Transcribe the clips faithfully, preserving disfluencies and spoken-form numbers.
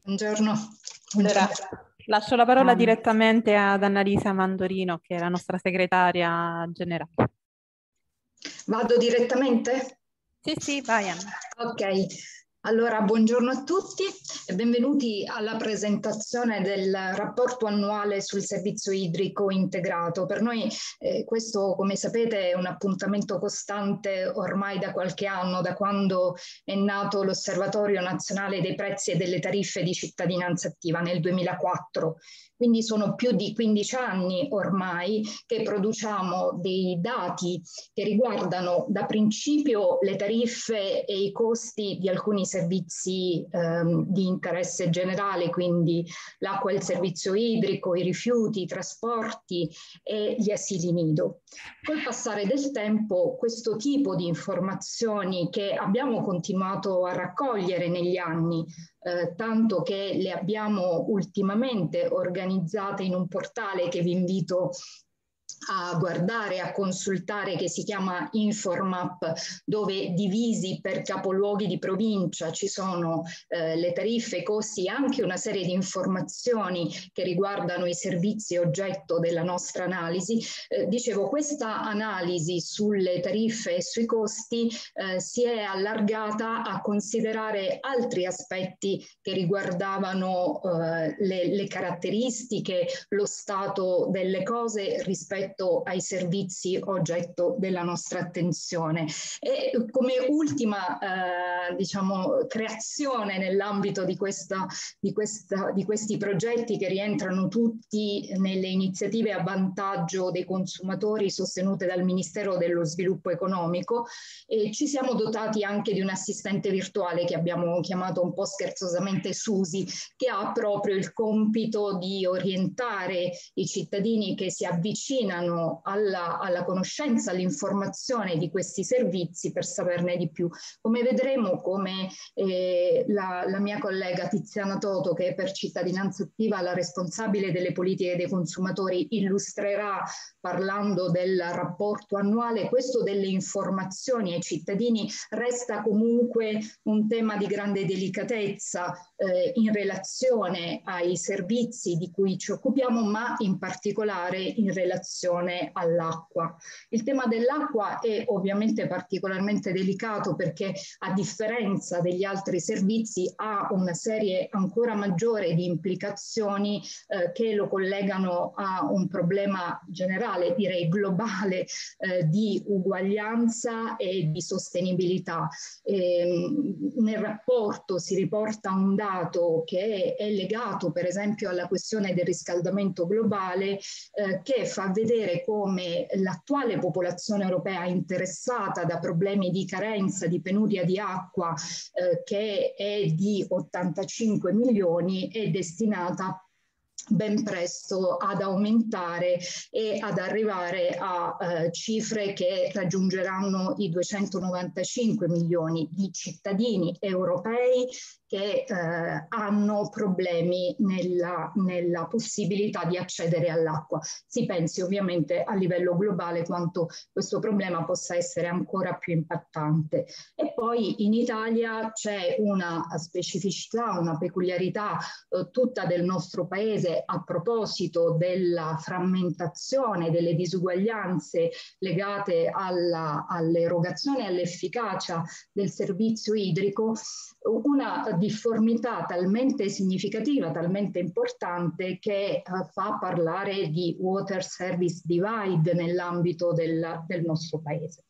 Buongiorno. Allora, Buongiorno. lascio la parola Um, direttamente ad Annalisa Mandorino, che è la nostra segretaria generale. Vado direttamente? Sì, sì, vai Anna. Ok, allora buongiorno a tutti e benvenuti alla presentazione del rapporto annuale sul servizio idrico integrato. Per noi eh, questo, come sapete, è un appuntamento costante ormai da qualche anno, da quando è nato l'Osservatorio Nazionale dei Prezzi e delle Tariffe di Cittadinanza Attiva nel duemilaquattro. Quindi sono più di quindici anni ormai che produciamo dei dati che riguardano da principio le tariffe e i costi di alcuni servizi ehm, di interesse generale, quindi l'acqua e il servizio idrico, i rifiuti, i trasporti e gli asili nido. Col passare del tempo questo tipo di informazioni che abbiamo continuato a raccogliere negli anni, eh, tanto che le abbiamo ultimamente organizzate in un portale che vi invito a guardare, a consultare, che si chiama Informap, dove divisi per capoluoghi di provincia ci sono eh, le tariffe, i costi e anche una serie di informazioni che riguardano i servizi oggetto della nostra analisi. Eh, dicevo, questa analisi sulle tariffe e sui costi eh, si è allargata a considerare altri aspetti che riguardavano eh, le, le caratteristiche, lo stato delle cose rispetto ai servizi oggetto della nostra attenzione. E come ultima eh, diciamo, creazione nell'ambito di, questa, di, questa, di questi progetti, che rientrano tutti nelle iniziative a vantaggio dei consumatori sostenute dal Ministero dello Sviluppo Economico, e ci siamo dotati anche di un assistente virtuale che abbiamo chiamato un po' scherzosamente Susi, che ha proprio il compito di orientare i cittadini che si avvicinano Alla, alla conoscenza, all'informazione di questi servizi per saperne di più. Come vedremo, come eh, la, la mia collega Tiziana Toto, che è per Cittadinanza Attiva la responsabile delle politiche dei consumatori, illustrerà parlando del rapporto annuale, questo delle informazioni ai cittadini resta comunque un tema di grande delicatezza eh, in relazione ai servizi di cui ci occupiamo, ma in particolare in relazione all'acqua. Il tema dell'acqua è ovviamente particolarmente delicato perché, a differenza degli altri servizi, ha una serie ancora maggiore di implicazioni eh, che lo collegano a un problema generale, direi globale, eh, di uguaglianza e di sostenibilità. E, nel rapporto si riporta un dato che è legato per esempio alla questione del riscaldamento globale, eh, che fa vedere come l'attuale popolazione europea interessata da problemi di carenza, di penuria di acqua, eh, che è di ottantacinque milioni, è destinata ben presto ad aumentare e ad arrivare a eh, cifre che raggiungeranno i duecentonovantacinque milioni di cittadini europei che eh, hanno problemi nella, nella possibilità di accedere all'acqua. Si pensi ovviamente a livello globale quanto questo problema possa essere ancora più impattante. E poi in Italia c'è una specificità, una peculiarità eh, tutta del nostro paese a proposito della frammentazione, delle disuguaglianze legate all'erogazione e all'efficacia del servizio idrico, una difformità talmente significativa, talmente importante, che uh, fa parlare di water service divide nell'ambito del, del nostro paese.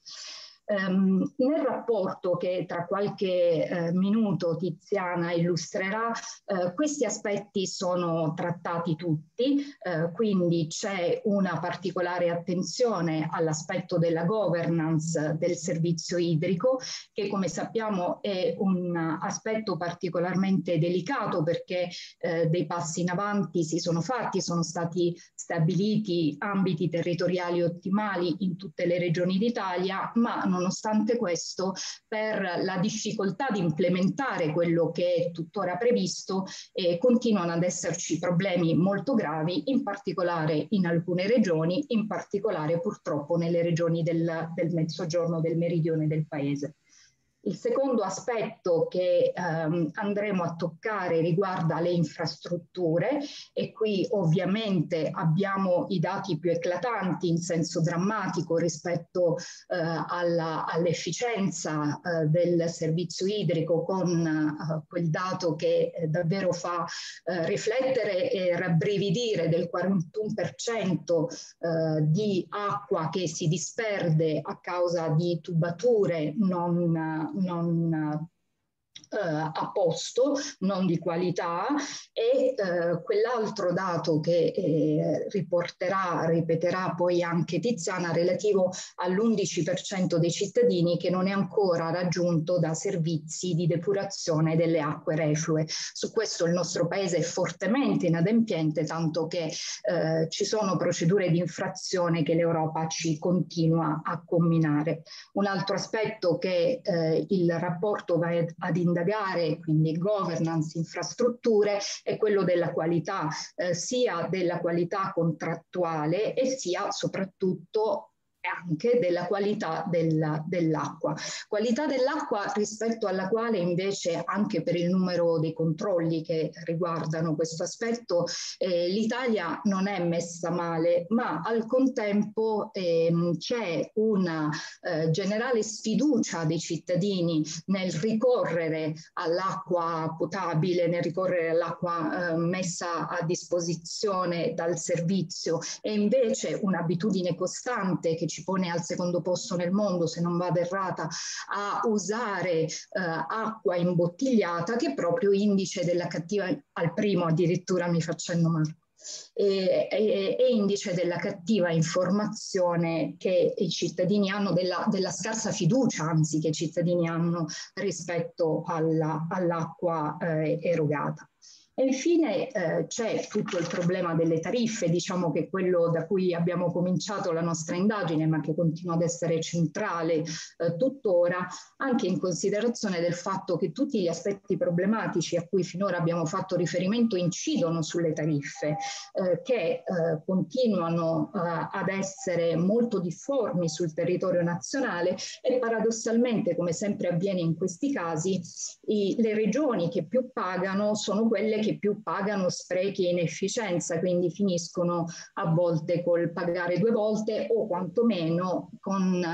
Um, nel rapporto che tra qualche eh, minuto Tiziana illustrerà, eh, questi aspetti sono trattati tutti, eh, quindi c'è una particolare attenzione all'aspetto della governance del servizio idrico, che come sappiamo è un aspetto particolarmente delicato perché eh, dei passi in avanti si sono fatti, sono stati stabiliti ambiti territoriali ottimali in tutte le regioni d'Italia, ma nonostante questo, per la difficoltà di implementare quello che è tuttora previsto, eh, continuano ad esserci problemi molto gravi, in particolare in alcune regioni, in particolare purtroppo nelle regioni del, del mezzogiorno, del meridione del paese. Il secondo aspetto che ehm, andremo a toccare riguarda le infrastrutture, e qui ovviamente abbiamo i dati più eclatanti in senso drammatico rispetto eh, alla, all'efficienza eh, del servizio idrico, con eh, quel dato che eh, davvero fa eh, riflettere e rabbrividire del quarantuno per cento eh, di acqua che si disperde a causa di tubature non non eh, a posto, non di qualità, e eh, quell'altro dato che eh, riporterà, ripeterà poi anche Tiziana, relativo all'undici per cento dei cittadini che non è ancora raggiunto da servizi di depurazione delle acque reflue. Su questo il nostro Paese è fortemente inadempiente, tanto che eh, ci sono procedure di infrazione che l'Europa ci continua a comminare. Un altro aspetto che eh, il rapporto va ad indagare, quindi governance, infrastrutture, è quello della qualità, eh, sia della qualità contrattuale e sia soprattutto anche della qualità della, dell'acqua. Qualità dell'acqua rispetto alla quale invece, anche per il numero dei controlli che riguardano questo aspetto, eh, l'Italia non è messa male, ma al contempo ehm, c'è una eh, generale sfiducia dei cittadini nel ricorrere all'acqua potabile, nel ricorrere all'acqua eh, messa a disposizione dal servizio, e invece un'abitudine costante che ci pone al secondo posto nel mondo, se non vado errata, a usare eh, acqua imbottigliata, che è proprio indice della cattiva, al primo addirittura mi facendo Marco, e, e, e indice della cattiva informazione che i cittadini hanno, della, della scarsa fiducia anzi che i cittadini hanno rispetto alla, all'acqua eh, erogata. E infine eh, c'è tutto il problema delle tariffe, diciamo che è quello da cui abbiamo cominciato la nostra indagine, ma che continua ad essere centrale eh, tuttora, anche in considerazione del fatto che tutti gli aspetti problematici a cui finora abbiamo fatto riferimento incidono sulle tariffe, eh, che eh, continuano eh, ad essere molto difformi sul territorio nazionale, e paradossalmente, come sempre avviene in questi casi, i, le regioni che più pagano sono quelle che più pagano sprechi e inefficienza, quindi finiscono a volte col pagare due volte, o quantomeno con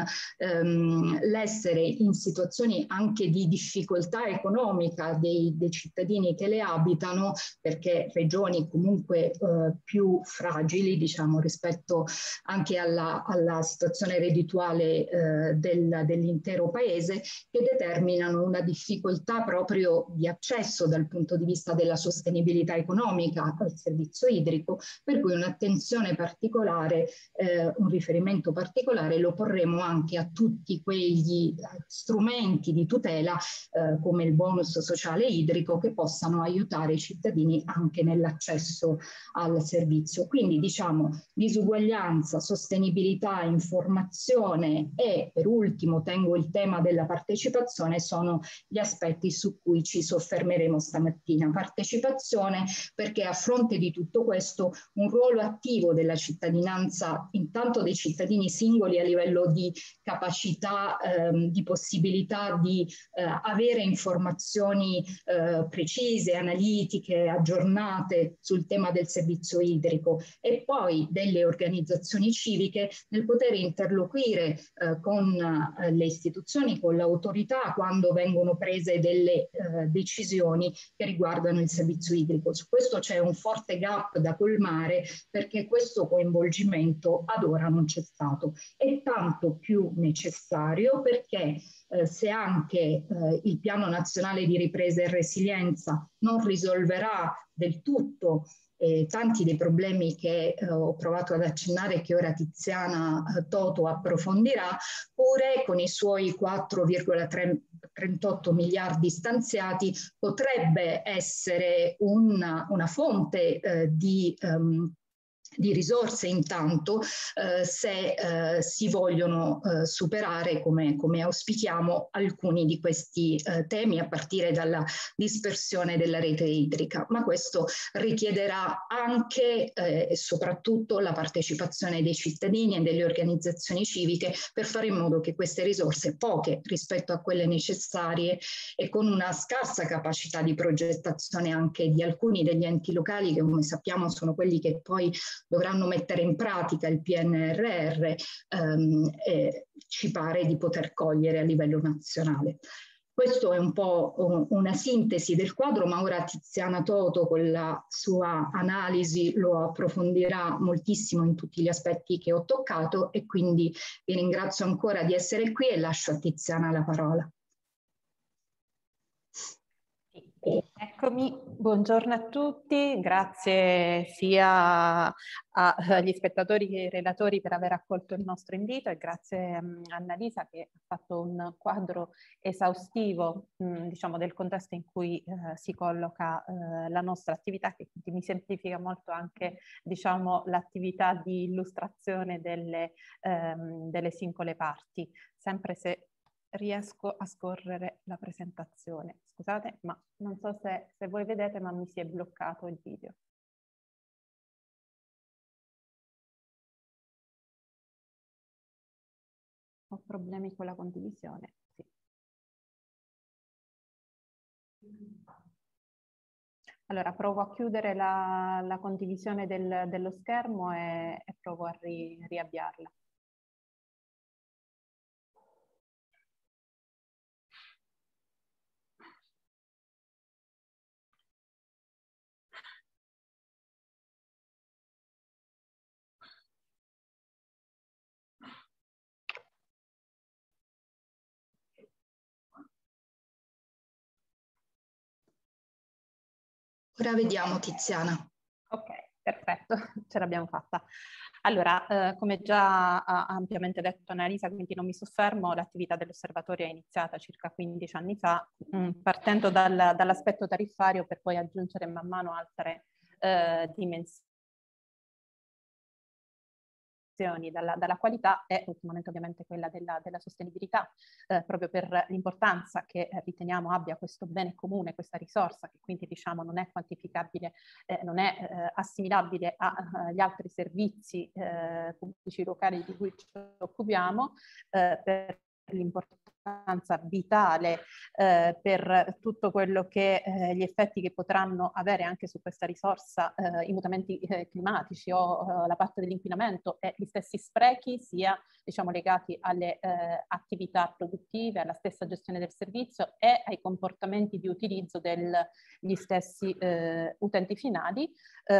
ehm, l'essere in situazioni anche di difficoltà economica dei, dei cittadini che le abitano, perché regioni comunque eh, più fragili, diciamo, rispetto anche alla, alla situazione reddituale eh, del, dell'intero paese, che determinano una difficoltà proprio di accesso dal punto di vista della sostenibilità economica al servizio idrico, per cui un'attenzione particolare, eh, un riferimento particolare lo porremo anche a tutti quegli strumenti di tutela eh, come il bonus sociale idrico, che possano aiutare i cittadini anche nell'accesso al servizio. Quindi diciamo disuguaglianza, sostenibilità, informazione e, per ultimo, tengo il tema della partecipazione, sono gli aspetti su cui ci soffermeremo stamattina. Partecipazione perché a fronte di tutto questo un ruolo attivo della cittadinanza, intanto dei cittadini singoli a livello di capacità, ehm, di possibilità di eh, avere informazioni eh, precise, analitiche, aggiornate sul tema del servizio idrico, e poi delle organizzazioni civiche nel poter interloquire eh, con eh, le istituzioni, con l'autorità, quando vengono prese delle eh, decisioni che riguardano il servizio idrico. Su questo c'è un forte gap da colmare, perché questo coinvolgimento ad ora non c'è stato. È tanto più necessario perché eh, se anche eh, il Piano Nazionale di Ripresa e Resilienza non risolverà del tutto Eh, tanti dei problemi che eh, ho provato ad accennare e che ora Tiziana eh, Toto approfondirà, pure con i suoi quattro virgola trentotto miliardi stanziati potrebbe essere una, una fonte eh, di, um, di risorse intanto eh, se eh, si vogliono eh, superare, come, come auspichiamo, alcuni di questi eh, temi a partire dalla dispersione della rete idrica, ma questo richiederà anche eh, e soprattutto la partecipazione dei cittadini e delle organizzazioni civiche per fare in modo che queste risorse, poche rispetto a quelle necessarie e con una scarsa capacità di progettazione anche di alcuni degli enti locali che, come sappiamo, sono quelli che poi dovranno mettere in pratica il P N R R, ehm, e ci pare di poter cogliere a livello nazionale. Questo è un po' una sintesi del quadro, ma ora Tiziana Toto con la sua analisi lo approfondirà moltissimo in tutti gli aspetti che ho toccato, e quindi vi ringrazio ancora di essere qui e lascio a Tiziana la parola. Eccomi, buongiorno a tutti, grazie sia agli spettatori che ai relatori per aver accolto il nostro invito, e grazie a Annalisa che ha fatto un quadro esaustivo mh, diciamo, del contesto in cui eh, si colloca eh, la nostra attività, che quindi mi semplifica molto anche diciamo, l'attività di illustrazione delle, ehm, delle singole parti, sempre se riesco a scorrere la presentazione. Scusate, ma non so se, se voi vedete, ma mi si è bloccato il video. Ho problemi con la condivisione. Sì. Allora, provo a chiudere la, la condivisione del, dello schermo e, e provo a ri, riavviarla. Ora vediamo, Tiziana. Ok, perfetto, ce l'abbiamo fatta. Allora, eh, come già ha ampiamente detto Annalisa, quindi non mi soffermo, l'attività dell'osservatorio è iniziata circa quindici anni fa, mh, partendo dal, dall'aspetto tariffario per poi aggiungere man mano altre eh, dimensioni. Dalla, dalla qualità e ultimamente ovviamente quella della, della sostenibilità, eh, proprio per l'importanza che riteniamo abbia questo bene comune, questa risorsa che quindi diciamo non è quantificabile, eh, non è eh, assimilabile agli altri servizi eh, pubblici locali di cui ci occupiamo, eh, per l'importanza vitale eh, per tutto quello che eh, gli effetti che potranno avere anche su questa risorsa eh, i mutamenti eh, climatici o eh, la parte dell'inquinamento e gli stessi sprechi, sia diciamo legati alle eh, attività produttive, alla stessa gestione del servizio e ai comportamenti di utilizzo degli stessi eh, utenti finali.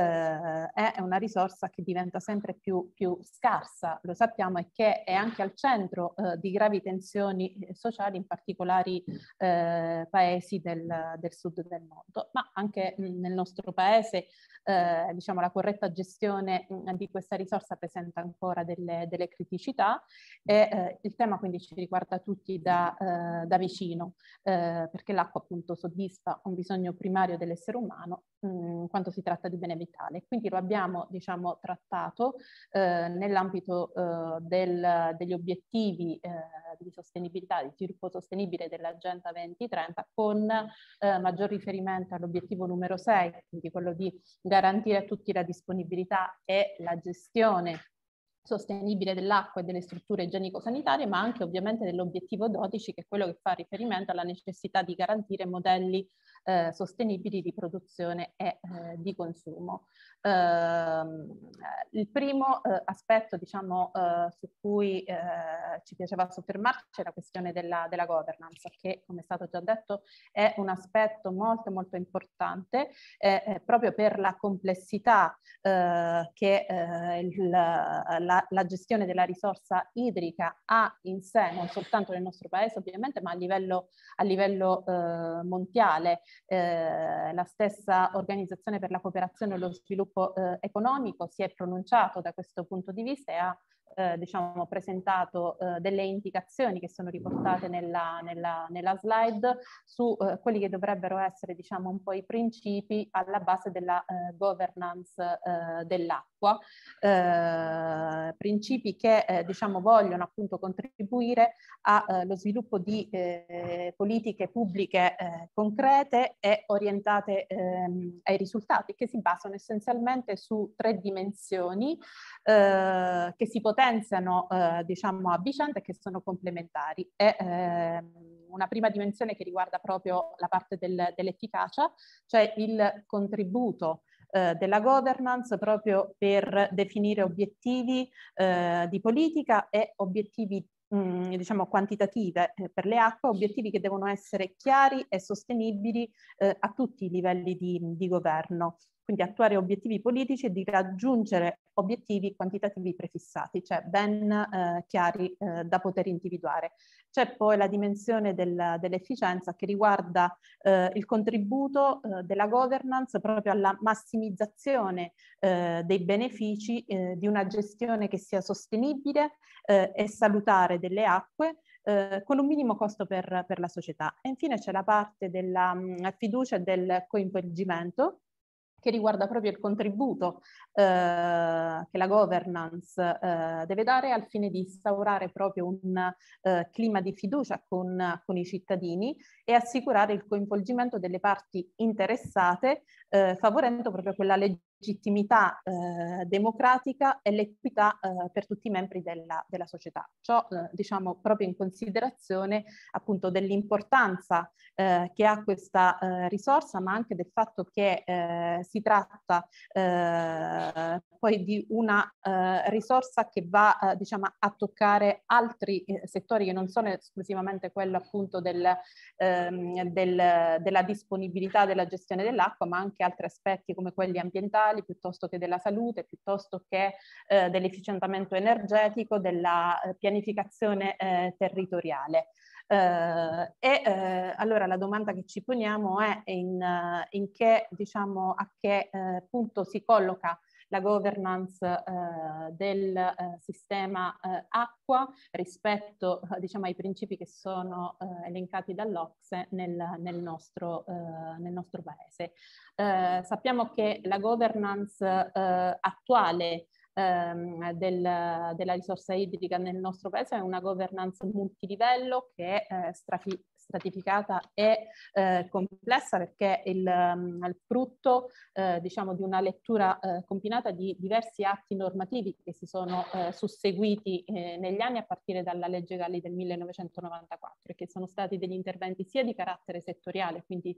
Eh, è una risorsa che diventa sempre più, più scarsa, lo sappiamo, e che è anche al centro eh, di gravi tensioni sociali in particolari eh, paesi del, del sud del mondo, ma anche mh, nel nostro paese eh, diciamo la corretta gestione mh, di questa risorsa presenta ancora delle, delle criticità e eh, il tema quindi ci riguarda tutti da, eh, da vicino eh, perché l'acqua appunto soddisfa un bisogno primario dell'essere umano mh, quando si tratta di bene vitale. Quindi lo abbiamo diciamo trattato eh, nell'ambito eh, del, degli obiettivi eh, di sostenibilità, di sviluppo sostenibile dell'Agenda duemilatrenta con eh, maggior riferimento all'obiettivo numero sei, quindi quello di garantire a tutti la disponibilità e la gestione sostenibile dell'acqua e delle strutture igienico-sanitarie, ma anche ovviamente dell'obiettivo dodici, che è quello che fa riferimento alla necessità di garantire modelli eh, sostenibili di produzione e eh, di consumo. Eh, il primo eh, aspetto diciamo, eh, su cui eh, ci piaceva soffermarci è la questione della, della governance, che come è stato già detto è un aspetto molto molto importante eh, proprio per la complessità eh, che eh, il, la, la gestione della risorsa idrica ha in sé, non soltanto nel nostro paese ovviamente, ma a livello, a livello eh, mondiale. Eh, la stessa Organizzazione per la Cooperazione e lo Sviluppo eh, Economico si è pronunciato da questo punto di vista e ha eh, diciamo, presentato eh, delle indicazioni che sono riportate nella, nella, nella slide su eh, quelli che dovrebbero essere, diciamo, un po' i principi alla base della eh, governance eh, dell'acqua, eh, principi che eh, diciamo, vogliono appunto contribuire allo sviluppo di eh, politiche pubbliche eh, concrete e orientate ehm, ai risultati, che si basano essenzialmente su tre dimensioni eh, che si potenziano eh, diciamo a vicenda e che sono complementari. E, ehm, una prima dimensione che riguarda proprio la parte del, dell'efficacia, cioè il contributo eh, della governance proprio per definire obiettivi eh, di politica e obiettivi mh, diciamo quantitative eh, per le acque, obiettivi che devono essere chiari e sostenibili eh, a tutti i livelli di, di governo. Quindi attuare obiettivi politici e di raggiungere obiettivi quantitativi prefissati, cioè ben eh, chiari eh, da poter individuare. C'è poi la dimensione del, dell'efficienza che riguarda eh, il contributo eh, della governance proprio alla massimizzazione eh, dei benefici eh, di una gestione che sia sostenibile eh, e salutare delle acque, Eh, con un minimo costo per, per la società. E infine c'è la parte della mh, fiducia e del coinvolgimento, che riguarda proprio il contributo eh, che la governance eh, deve dare al fine di instaurare proprio un eh, clima di fiducia con, con i cittadini e assicurare il coinvolgimento delle parti interessate, eh, favorendo proprio quella legittimità eh, democratica e l'equità eh, per tutti i membri della, della società. Ciò eh, diciamo proprio in considerazione appunto dell'importanza eh, che ha questa eh, risorsa, ma anche del fatto che eh, si tratta eh, poi di una eh, risorsa che va eh, diciamo a toccare altri eh, settori che non sono esclusivamente quello appunto del, ehm, del, della disponibilità della gestione dell'acqua, ma anche altri aspetti come quelli ambientali, piuttosto che della salute, piuttosto che eh, dell'efficientamento energetico, della eh, pianificazione eh, territoriale. Uh, e uh, allora la domanda che ci poniamo è in, uh, in che, diciamo, a che uh, punto si colloca la governance uh, del uh, sistema uh, acqua rispetto uh, diciamo, ai principi che sono uh, elencati dall'O C S E nel, nel, nostro, uh, nel nostro paese. Uh, sappiamo che la governance uh, attuale Ehm, del, della risorsa idrica nel nostro paese è una governance multilivello che è eh, strafi, stratificata e eh, complessa, perché il, um, il frutto eh, diciamo di una lettura eh, combinata di diversi atti normativi che si sono eh, susseguiti eh, negli anni a partire dalla legge Galli del millenovecentonovantaquattro e che sono stati degli interventi sia di carattere settoriale, quindi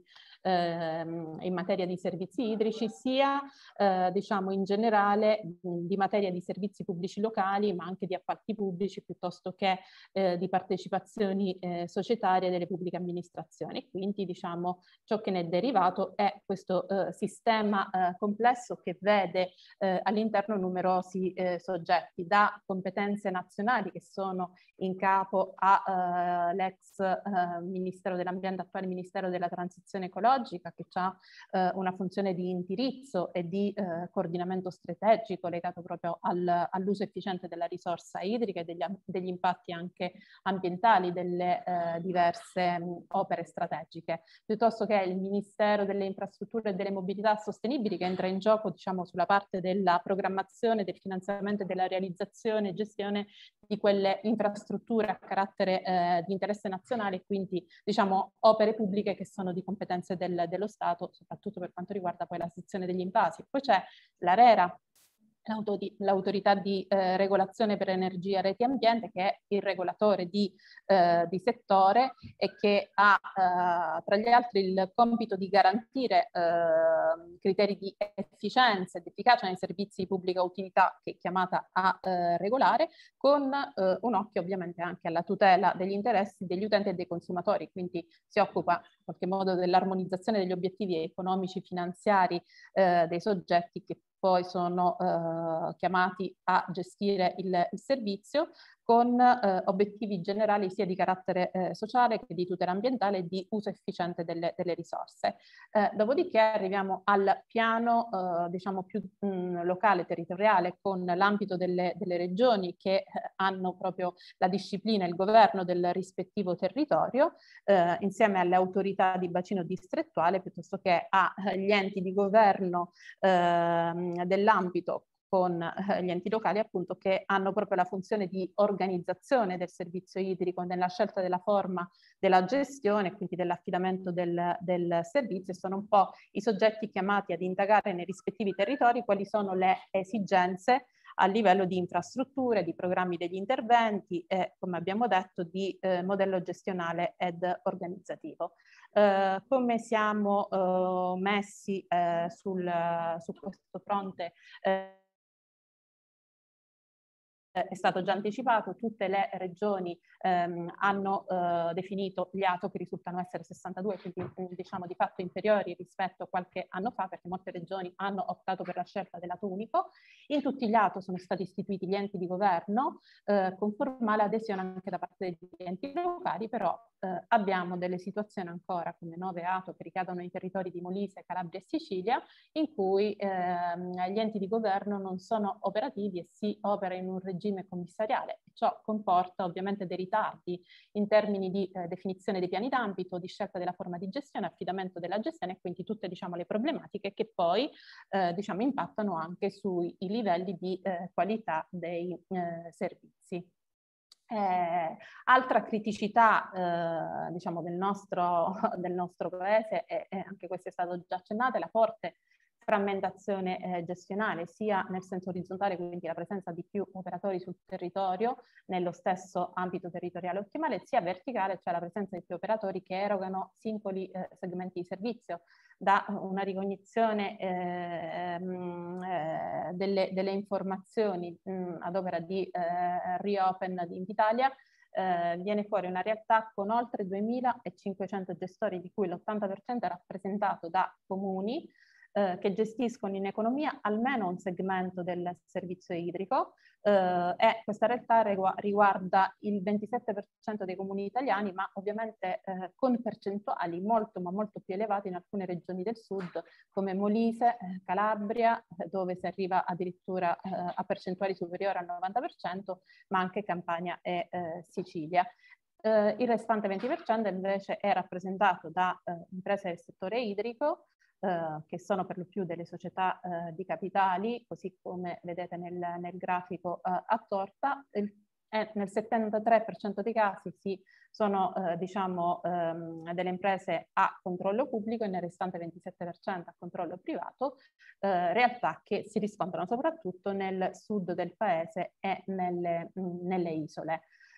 ehm, in materia di servizi idrici, sia eh, diciamo in generale mh, di materia di servizi pubblici locali, ma anche di appalti pubblici, piuttosto che eh, di partecipazioni eh, societarie delle pubbliche amministrazioni. Quindi diciamo ciò che ne è derivato è questo eh, sistema eh, complesso che vede eh, all'interno numerosi eh, soggetti, da competenze nazionali che sono in capo all'ex eh, eh, Ministero dell'Ambiente, attuale Ministero della Transizione Ecologica, che ha eh, una funzione di indirizzo e di eh, coordinamento strategico legato proprio al, all'uso efficiente della risorsa idrica e degli, degli impatti anche ambientali delle eh, diverse mh, opere strategiche, piuttosto che il Ministero delle Infrastrutture e delle Mobilità Sostenibili, che entra in gioco diciamo sulla parte della programmazione, del finanziamento e della realizzazione e gestione di quelle infrastrutture a carattere eh, di interesse nazionale, quindi diciamo opere pubbliche che sono di competenze del, dello Stato, soprattutto per quanto riguarda poi la sezione degli invasi. Poi c'è l'ARERA, l'autorità di eh, regolazione per energia, reti e ambiente, che è il regolatore di, eh, di settore e che ha eh, tra gli altri il compito di garantire eh, criteri di efficienza ed efficacia nei servizi di pubblica utilità che è chiamata a eh, regolare, con eh, un occhio ovviamente anche alla tutela degli interessi degli utenti e dei consumatori, quindi si occupa in qualche modo dell'armonizzazione degli obiettivi economici finanziari eh, dei soggetti che poi sono eh, chiamati a gestire il, il servizio, con eh, obiettivi generali sia di carattere eh, sociale che di tutela ambientale e di uso efficiente delle, delle risorse. Eh, dopodiché arriviamo al piano eh, diciamo più mh, locale, territoriale, con l'ambito delle, delle regioni che eh, hanno proprio la disciplina e il governo del rispettivo territorio, eh, insieme alle autorità di bacino distrettuale, piuttosto che agli enti di governo eh, dell'ambito, con gli enti locali appunto, che hanno proprio la funzione di organizzazione del servizio idrico nella scelta della forma della gestione, quindi dell'affidamento del, del servizio, e sono un po' i soggetti chiamati ad indagare nei rispettivi territori quali sono le esigenze a livello di infrastrutture, di programmi degli interventi e, come abbiamo detto, di eh, modello gestionale ed organizzativo. Eh, come siamo eh, messi eh, sul, su questo fronte? Eh, È stato già anticipato, tutte le regioni ehm, hanno eh, definito gli A T O, che risultano essere sessantadue, quindi diciamo di fatto inferiori rispetto a qualche anno fa, perché molte regioni hanno optato per la scelta dell'A T O unico. In tutti gli A T O sono stati istituiti gli enti di governo eh, con formale adesione anche da parte degli enti locali, però eh, abbiamo delle situazioni ancora come nove A T O che ricadono nei territori di Molise, Calabria e Sicilia, in cui ehm, gli enti di governo non sono operativi e si opera in un regime commissariale. Ciò comporta ovviamente dei ritardi in termini di eh, definizione dei piani d'ambito, di scelta della forma di gestione, affidamento della gestione, e quindi tutte diciamo le problematiche che poi eh, diciamo impattano anche sui livelli di eh, qualità dei eh, servizi. Eh, altra criticità eh, diciamo del nostro, del nostro paese, e, e anche questo è stato già accennato, è la forte frammentazione eh, gestionale, sia nel senso orizzontale, quindi la presenza di più operatori sul territorio nello stesso ambito territoriale ottimale, sia verticale, cioè la presenza di più operatori che erogano singoli eh, segmenti di servizio, da una ricognizione eh, eh, delle, delle informazioni mh, ad opera di eh, Reopen di Invitalia. Eh, viene fuori una realtà con oltre duemilacinquecento gestori, di cui l'ottanta per cento è rappresentato da comuni eh, che gestiscono in economia almeno un segmento del servizio idrico, eh, e questa realtà riguarda il ventisette per cento dei comuni italiani, ma ovviamente eh, con percentuali molto ma molto più elevate in alcune regioni del sud come Molise, eh, Calabria, eh, dove si arriva addirittura eh, a percentuali superiori al novanta per cento, ma anche Campania e eh, Sicilia. Uh, il restante venti per cento invece è rappresentato da uh, imprese del settore idrico, uh, che sono per lo più delle società uh, di capitali, così come vedete nel, nel grafico uh, a torta. Il, eh, nel settantatré per cento dei casi si sono uh, diciamo, um, delle imprese a controllo pubblico e nel restante ventisette per cento a controllo privato, uh, realtà che si riscontrano soprattutto nel sud del paese e nelle, mh, nelle isole.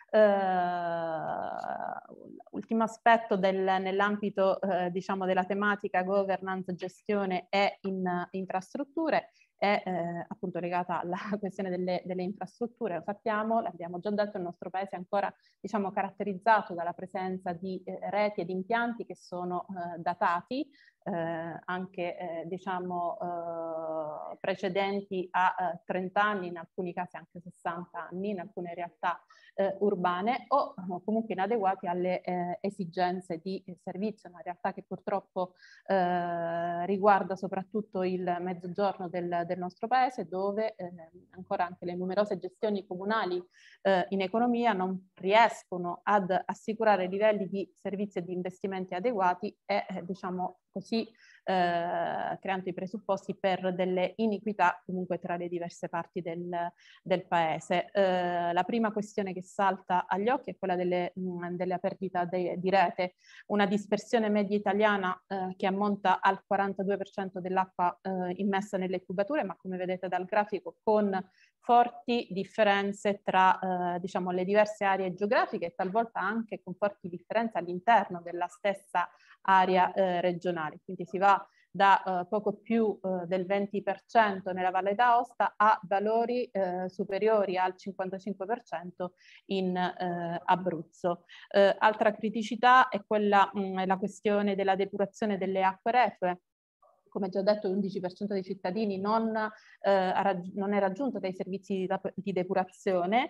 Uh, ultimo aspetto nell'ambito uh, diciamo della tematica governance, gestione e in, uh, infrastrutture è eh, appunto legata alla questione delle, delle infrastrutture. Lo sappiamo, l'abbiamo già detto, il nostro paese è ancora diciamo caratterizzato dalla presenza di eh, reti ed impianti che sono eh, datati, eh, anche eh, diciamo eh, precedenti a eh, trenta anni, in alcuni casi anche sessanta anni, in alcune realtà eh, urbane, o comunque inadeguati alle eh, esigenze di servizio, una realtà che purtroppo eh, riguarda soprattutto il mezzogiorno del, del nostro paese, dove eh, ancora anche le numerose gestioni comunali eh, in economia non riescono ad assicurare livelli di servizi e di investimenti adeguati e eh, diciamo così eh, creando i presupposti per delle iniquità comunque tra le diverse parti del, del paese. Eh, la prima questione che salta agli occhi è quella delle, mh, della perdita de, di rete, una dispersione media italiana eh, che ammonta al quarantadue per cento dell'acqua eh, immessa nelle cubature, ma come vedete dal grafico con forti differenze tra eh, diciamo, le diverse aree geografiche e talvolta anche con forti differenze all'interno della stessa area eh, regionale. Quindi si va da eh, poco più eh, del venti per cento nella Valle d'Aosta a valori eh, superiori al cinquantacinque per cento in eh, Abruzzo. Eh, altra criticità è quella, mh, è la questione della depurazione delle acque reflue. come già detto, l'undici per cento dei cittadini non, eh, non è raggiunto dai servizi di, di depurazione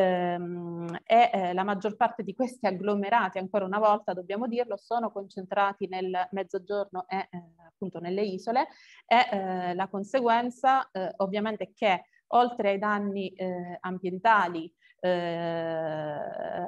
ehm, e eh, la maggior parte di questi agglomerati, ancora una volta dobbiamo dirlo, sono concentrati nel mezzogiorno e eh, appunto nelle isole, e eh, la conseguenza eh, ovviamente è che oltre ai danni eh, ambientali, eh,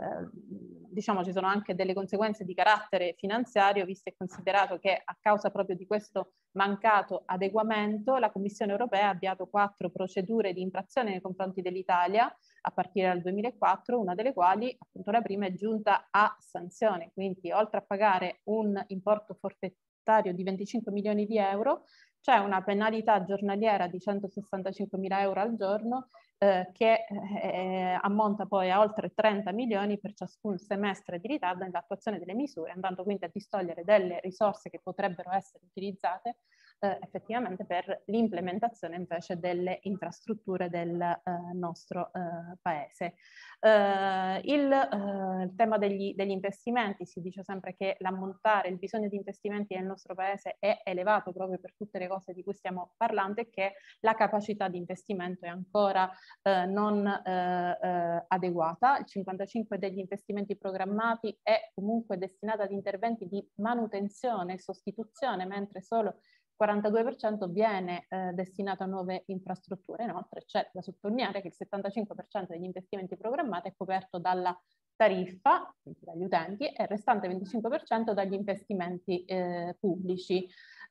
diciamo ci sono anche delle conseguenze di carattere finanziario, visto e considerato che a causa proprio di questo mancato adeguamento la Commissione europea ha avviato quattro procedure di infrazione nei confronti dell'Italia a partire dal duemilaquattro, una delle quali, appunto la prima, è giunta a sanzione, quindi oltre a pagare un importo forfettario di venticinque milioni di euro, c'è una penalità giornaliera di centosessantacinquemila euro al giorno eh, che eh, ammonta poi a oltre trenta milioni per ciascun semestre di ritardo nell'attuazione delle misure, andando quindi a distogliere delle risorse che potrebbero essere utilizzate eh, effettivamente per l'implementazione invece delle infrastrutture del eh, nostro eh, paese. Eh, il, eh, il tema degli, degli investimenti, si dice sempre che l'ammontare, il bisogno di investimenti nel nostro paese è elevato proprio per tutte le cose di cui stiamo parlando, e che la capacità di investimento è ancora eh, non eh, eh, adeguata. Il cinquantacinque per cento degli investimenti programmati è comunque destinato ad interventi di manutenzione e sostituzione, mentre solo quarantadue per cento viene eh, destinato a nuove infrastrutture. Inoltre c'è da sottolineare che il settantacinque per cento degli investimenti programmati è coperto dalla tariffa, quindi dagli utenti, e il restante venticinque per cento dagli investimenti eh, pubblici.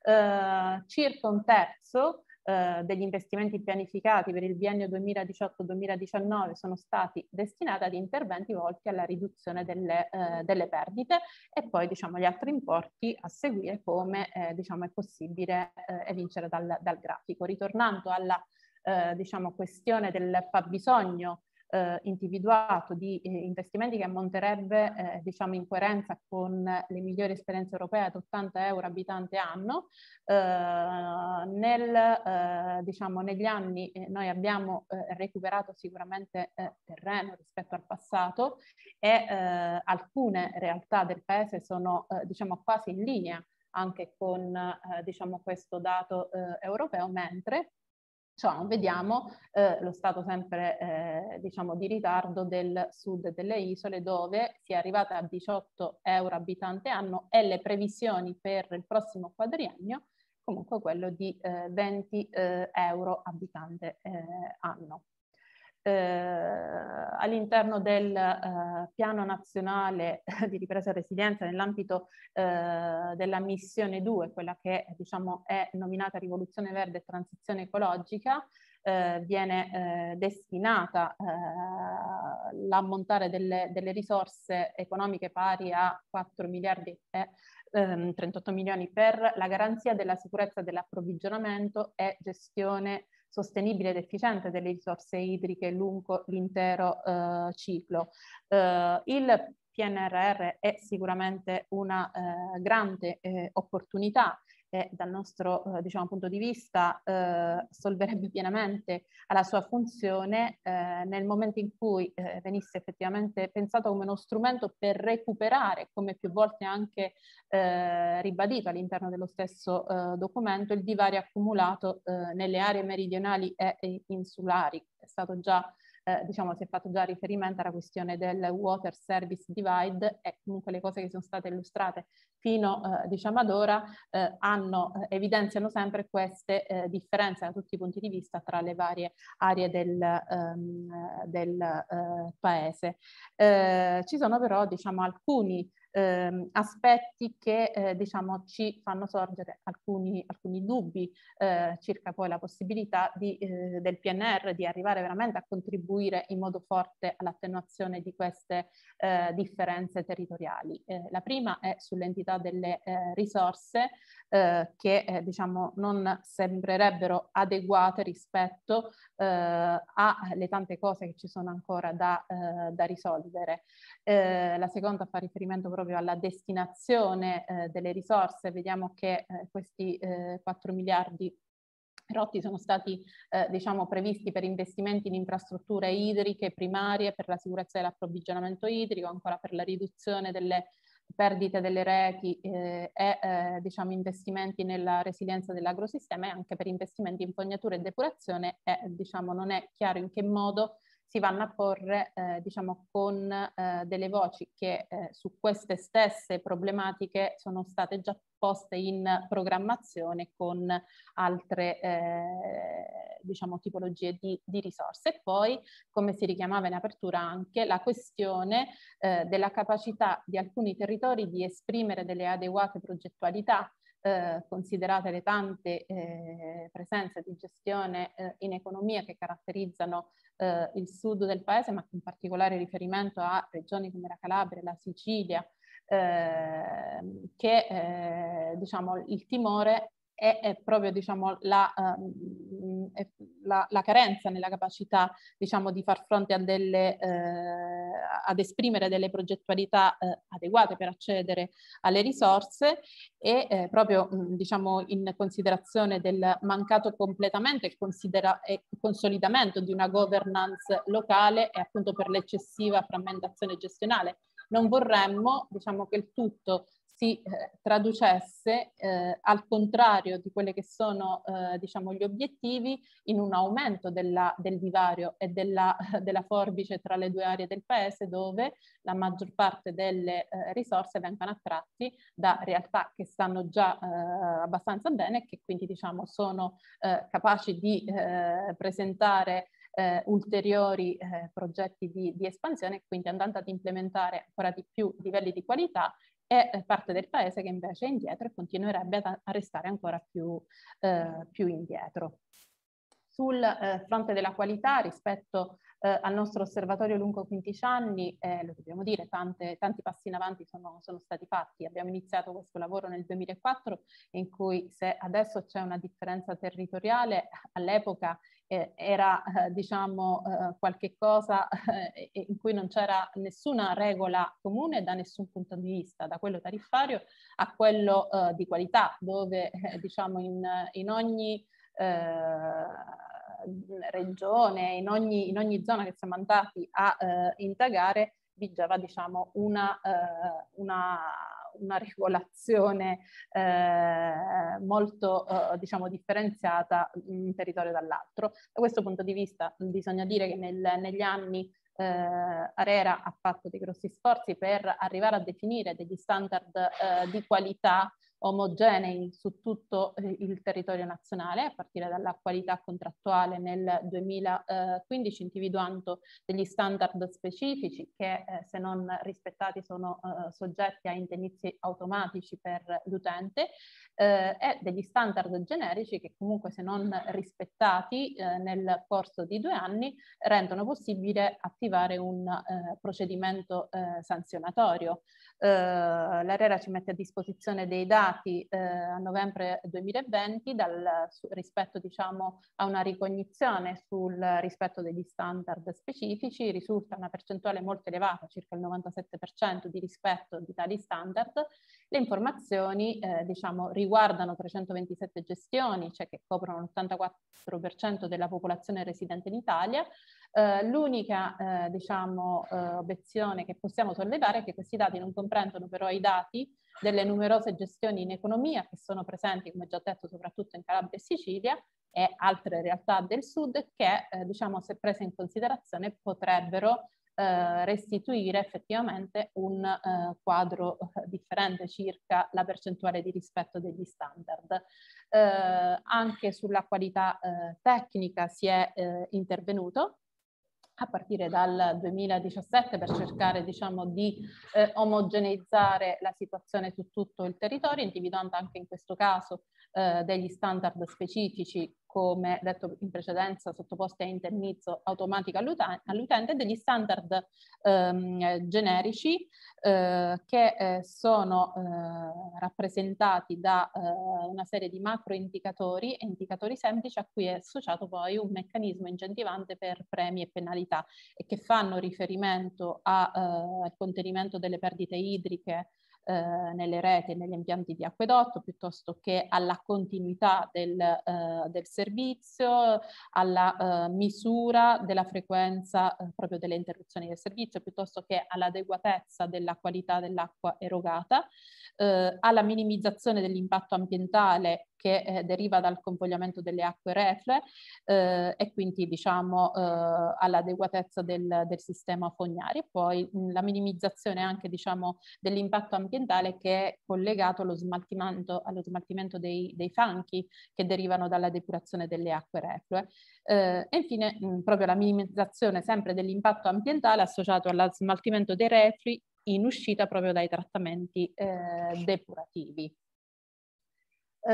Eh, circa un terzo eh, degli investimenti pianificati per il biennio duemiladiciotto duemiladiciannove sono stati destinati ad interventi volti alla riduzione delle, eh, delle perdite, e poi diciamo gli altri importi a seguire, come eh, diciamo è possibile eh, evincere dal, dal grafico. Ritornando alla eh, diciamo questione del fabbisogno Eh, individuato di eh, investimenti, che ammonterebbe eh, diciamo in coerenza con le migliori esperienze europee ad ottanta euro abitante anno. Eh, nel, eh, diciamo, negli anni eh, noi abbiamo eh, recuperato sicuramente eh, terreno rispetto al passato, e eh, alcune realtà del paese sono eh, diciamo quasi in linea anche con eh, diciamo questo dato eh, europeo, mentre cioè, vediamo eh, lo stato sempre eh, diciamo di ritardo del sud delle isole, dove si è arrivata a diciotto euro abitante anno, e le previsioni per il prossimo quadriennio comunque quello di eh, venti eh, euro abitante eh, anno. Eh, all'interno del eh, piano nazionale di ripresa e resilienza, nell'ambito eh, della missione due, quella che diciamo è nominata Rivoluzione Verde e Transizione Ecologica, eh, viene eh, destinata eh, l'ammontare delle, delle risorse economiche pari a quattro miliardi e ehm, trentotto milioni per la garanzia della sicurezza dell'approvvigionamento e gestione sostenibile ed efficiente delle risorse idriche lungo l'intero eh, ciclo. Eh, il P N R R è sicuramente una eh, grande eh, opportunità, e dal nostro eh, diciamo, punto di vista eh, solverebbe pienamente alla sua funzione eh, nel momento in cui eh, venisse effettivamente pensato come uno strumento per recuperare, come più volte anche eh, ribadito all'interno dello stesso eh, documento, il divario accumulato eh, nelle aree meridionali e, e insulari. È stato già Eh, diciamo, si è fatto già riferimento alla questione del water service divide, e comunque le cose che sono state illustrate fino eh, diciamo ad ora eh, hanno, eh, evidenziano sempre queste eh, differenze da tutti i punti di vista tra le varie aree del, ehm, del eh, paese. Eh, ci sono però diciamo alcuni Eh, aspetti che eh, diciamo ci fanno sorgere alcuni, alcuni dubbi eh, circa poi la possibilità di, eh, del P N R R di arrivare veramente a contribuire in modo forte all'attenuazione di queste eh, differenze territoriali. Eh, la prima è sull'entità delle eh, risorse eh, che eh, diciamo non sembrerebbero adeguate rispetto eh, alle tante cose che ci sono ancora da, eh, da risolvere. Eh, la seconda fa riferimento proprio alla destinazione eh, delle risorse. Vediamo che eh, questi eh, quattro miliardi rotti sono stati eh, diciamo previsti per investimenti in infrastrutture idriche primarie, per la sicurezza dell'approvvigionamento idrico, ancora per la riduzione delle perdite delle reti eh, e eh, diciamo, investimenti nella resilienza dell'agrosistema, e anche per investimenti in fognatura e depurazione, e diciamo, non è chiaro in che modo si vanno a porre eh, diciamo, con eh, delle voci che eh, su queste stesse problematiche sono state già poste in programmazione con altre eh, diciamo, tipologie di, di risorse. E poi, come si richiamava in apertura, anche la questione eh, della capacità di alcuni territori di esprimere delle adeguate progettualità, Eh, considerate le tante eh, presenze di gestione eh, in economia che caratterizzano eh, il sud del paese, ma con particolare riferimento a regioni come la Calabria, la Sicilia, eh, che eh, diciamo, il timore è, è proprio diciamo, la, um, è la, la carenza nella capacità diciamo, di far fronte a delle, eh, ad esprimere delle progettualità eh, adeguate per accedere alle risorse, e eh, proprio mh, diciamo, in considerazione del mancato completamento e, considera e consolidamento di una governance locale, e appunto per l'eccessiva frammentazione gestionale. Non vorremmo diciamo, che il tutto si eh, traducesse eh, al contrario di quelli che sono eh, diciamo, gli obiettivi, in un aumento della, del divario e della, della forbice tra le due aree del paese, dove la maggior parte delle eh, risorse vengono attratti da realtà che stanno già eh, abbastanza bene e che quindi diciamo, sono eh, capaci di eh, presentare Eh, ulteriori eh, progetti di, di espansione, quindi andando ad implementare ancora di più livelli di qualità, e eh, parte del paese che invece è indietro e continuerebbe a, a restare ancora più, eh, più indietro. Sul eh, fronte della qualità, rispetto eh, al nostro osservatorio lungo quindici anni, eh, lo dobbiamo dire, tante, tanti passi in avanti sono, sono stati fatti. Abbiamo iniziato questo lavoro nel duemilaquattro, in cui, se adesso c'è una differenza territoriale, all'epoca eh, era eh, diciamo eh, qualche cosa eh, in cui non c'era nessuna regola comune da nessun punto di vista, da quello tariffario a quello eh, di qualità, dove eh, diciamo in, in ogni eh, regione, in ogni, in ogni zona che siamo andati a eh, indagare, vigeva diciamo una, eh, una, una regolazione eh, molto eh, diciamo differenziata un territorio dall'altro. Da questo punto di vista bisogna dire che nel, negli anni eh, ARERA ha fatto dei grossi sforzi per arrivare a definire degli standard eh, di qualità omogenei su tutto eh, il territorio nazionale, a partire dalla qualità contrattuale nel duemilaquindici, individuando degli standard specifici che eh, se non rispettati sono eh, soggetti a indennizzi automatici per l'utente, eh, e degli standard generici che comunque, se non rispettati eh, nel corso di due anni, rendono possibile attivare un eh, procedimento eh, sanzionatorio. Eh, L'ARERA ci mette a disposizione dei dati eh, a novembre duemilaventi dal su, rispetto diciamo a una ricognizione sul rispetto degli standard specifici. Risulta una percentuale molto elevata, circa il novantasette per cento di rispetto di tali standard. Le informazioni eh, diciamo riguardano trecentoventisette gestioni, cioè che coprono l'ottantaquattro per cento della popolazione residente in Italia. Uh, l'unica uh, diciamo, uh, obiezione che possiamo sollevare è che questi dati non comprendono però i dati delle numerose gestioni in economia che sono presenti, come già detto, soprattutto in Calabria e Sicilia e altre realtà del sud, che eh, diciamo, se prese in considerazione potrebbero eh, restituire effettivamente un eh, quadro eh, differente circa la percentuale di rispetto degli standard. Eh, anche sulla qualità eh, tecnica si è eh, intervenuto a partire dal duemiladiciassette per cercare diciamo, di eh, omogeneizzare la situazione su tutto il territorio, individuando anche in questo caso eh, degli standard specifici, come detto in precedenza, sottoposti a indennizzo automatico all'utente, degli standard ehm, generici eh, che eh, sono eh, rappresentati da eh, una serie di macro indicatori e indicatori semplici a cui è associato poi un meccanismo incentivante per premi e penalità, e che fanno riferimento a, eh, al contenimento delle perdite idriche eh, nelle reti e negli impianti di acquedotto, piuttosto che alla continuità del, eh, del servizio, alla eh, misura della frequenza eh, proprio delle interruzioni del servizio, piuttosto che all'adeguatezza della qualità dell'acqua erogata, eh, alla minimizzazione dell'impatto ambientale che eh, deriva dal convogliamento delle acque reflue eh, e quindi diciamo eh, all'adeguatezza del, del sistema fognario. Poi mh, la minimizzazione anche diciamo dell'impatto ambientale che è collegato allo smaltimento, allo smaltimento dei, dei fanchi che derivano dalla depurazione delle acque reflue. Eh, e infine mh, proprio la minimizzazione sempre dell'impatto ambientale associato allo smaltimento dei reflui in uscita proprio dai trattamenti eh, depurativi. Uh,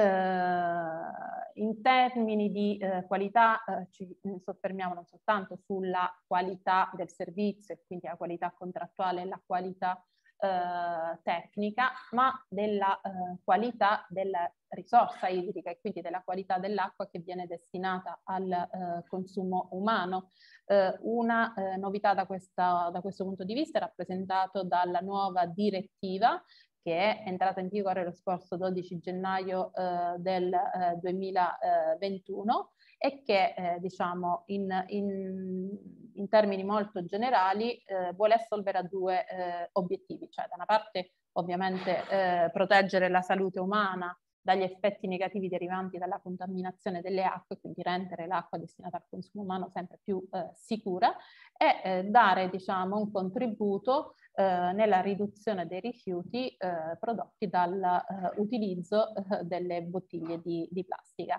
in termini di uh, qualità uh, ci soffermiamo non soltanto sulla qualità del servizio e quindi la qualità contrattuale e la qualità uh, tecnica, ma della uh, qualità della risorsa idrica e quindi della qualità dell'acqua che viene destinata al uh, consumo umano. Uh, una uh, novità da, questa, da questo punto di vista è rappresentato dalla nuova direttiva che è entrata in vigore lo scorso dodici gennaio eh, del eh, duemilaventuno e che eh, diciamo in, in, in termini molto generali eh, vuole assolvere a due eh, obiettivi, cioè da una parte ovviamente eh, proteggere la salute umana dagli effetti negativi derivanti dalla contaminazione delle acque, quindi rendere l'acqua destinata al consumo umano sempre più eh, sicura e eh, dare diciamo un contributo eh, nella riduzione dei rifiuti eh, prodotti dall'utilizzo eh, delle bottiglie di, di plastica.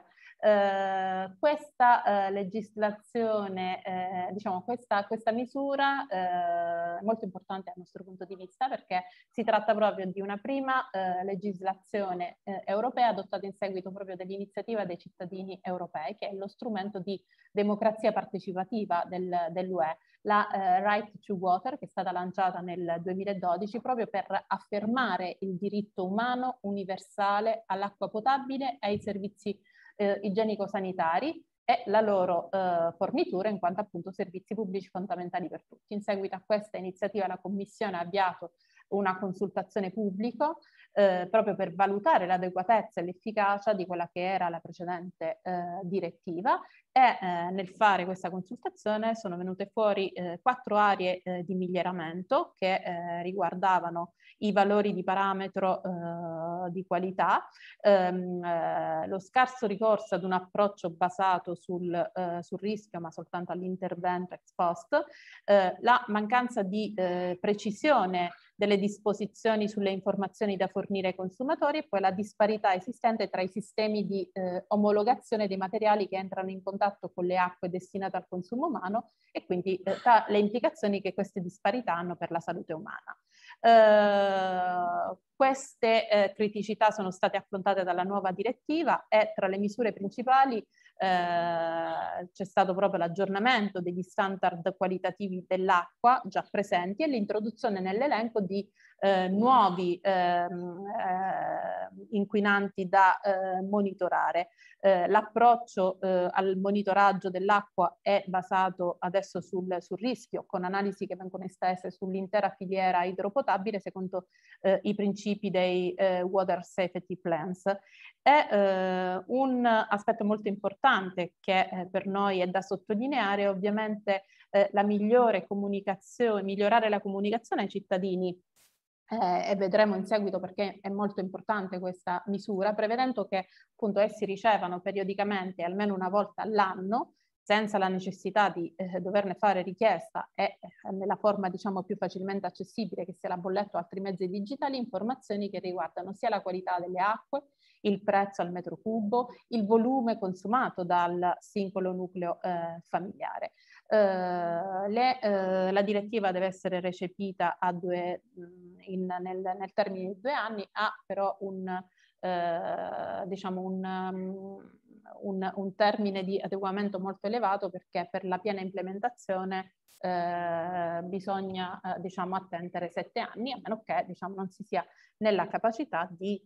Eh, questa eh, legislazione, eh, diciamo questa, questa misura eh, è molto importante dal nostro punto di vista perché si tratta proprio di una prima eh, legislazione eh, europea adottata in seguito proprio dell'iniziativa dei cittadini europei, che è lo strumento di democrazia partecipativa del, dell'U E, la eh, Right to Water, che è stata lanciata nel duemiladodici proprio per affermare il diritto umano universale all'acqua potabile e ai servizi eh, igienico-sanitari e la loro eh, fornitura in quanto appunto servizi pubblici fondamentali per tutti. In seguito a questa iniziativa la Commissione ha avviato una consultazione pubblica eh, proprio per valutare l'adeguatezza e l'efficacia di quella che era la precedente eh, direttiva e eh, nel fare questa consultazione sono venute fuori eh, quattro aree eh, di miglioramento che eh, riguardavano i valori di parametro eh, di qualità, ehm, eh, lo scarso ricorso ad un approccio basato sul, eh, sul rischio ma soltanto all'intervento ex post, eh, la mancanza di eh, precisione delle disposizioni sulle informazioni da fornire ai consumatori e poi la disparità esistente tra i sistemi di eh, omologazione dei materiali che entrano in contatto con le acque destinate al consumo umano e quindi eh, tra le implicazioni che queste disparità hanno per la salute umana. Eh, queste eh, criticità sono state affrontate dalla nuova direttiva e tra le misure principali eh, c'è stato proprio l'aggiornamento degli standard qualitativi dell'acqua già presenti e l'introduzione nell'elenco di eh, nuovi ehm, eh, inquinanti da eh, monitorare. Eh, l'approccio eh, al monitoraggio dell'acqua è basato adesso sul, sul rischio, con analisi che vengono estese sull'intera filiera idropotabile secondo eh, i principi dei eh, Water Safety Plans. E eh, un aspetto molto importante che eh, per noi è da sottolineare è ovviamente eh, la migliore comunicazione, migliorare la comunicazione ai cittadini. Eh, e vedremo in seguito perché è molto importante questa misura, prevedendo che appunto essi ricevano periodicamente almeno una volta all'anno, senza la necessità di eh, doverne fare richiesta e eh, nella forma diciamo più facilmente accessibile che sia la bolletta o altri mezzi digitali, informazioni che riguardano sia la qualità delle acque, il prezzo al metro cubo, il volume consumato dal singolo nucleo eh, familiare. Uh, le, uh, la direttiva deve essere recepita a due, in, nel, nel termine di due anni, ha però un, uh, diciamo un, um, un, un termine di adeguamento molto elevato perché per la piena implementazione uh, bisogna diciamo, attendere sette anni, a meno che diciamo, non si sia nella capacità di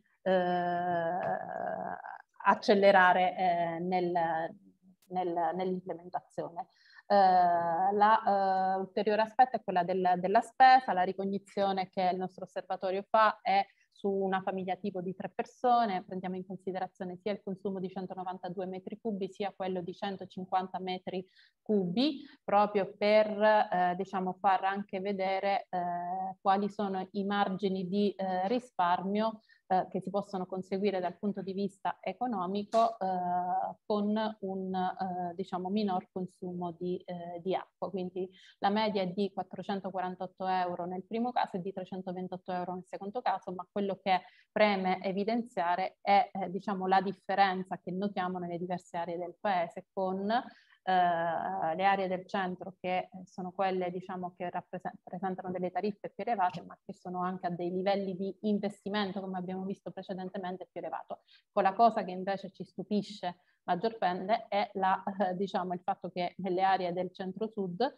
accelerare nel, nel, nell'implementazione. la, uh, ulteriore aspetto è quella del, della spesa. La ricognizione che il nostro osservatorio fa è su una famiglia tipo di tre persone, prendiamo in considerazione sia il consumo di centonovantadue metri cubi sia quello di centocinquanta metri cubi, proprio per eh, diciamo, far anche vedere eh, quali sono i margini di eh, risparmio eh, che si possono conseguire dal punto di vista economico eh, con un eh, diciamo, minor consumo di, eh, di acqua. Quindi la media è di quattrocentoquarantotto euro nel primo caso e di trecentoventotto euro nel secondo caso, ma quello che preme evidenziare è eh, diciamo, la differenza che notiamo nelle diverse aree del paese, con eh, le aree del centro che sono quelle diciamo, che rappresentano delle tariffe più elevate, ma che sono anche a dei livelli di investimento, come abbiamo visto precedentemente, più elevato. Con la cosa che invece ci stupisce maggiormente è la, eh, diciamo, il fatto che nelle aree del centro-sud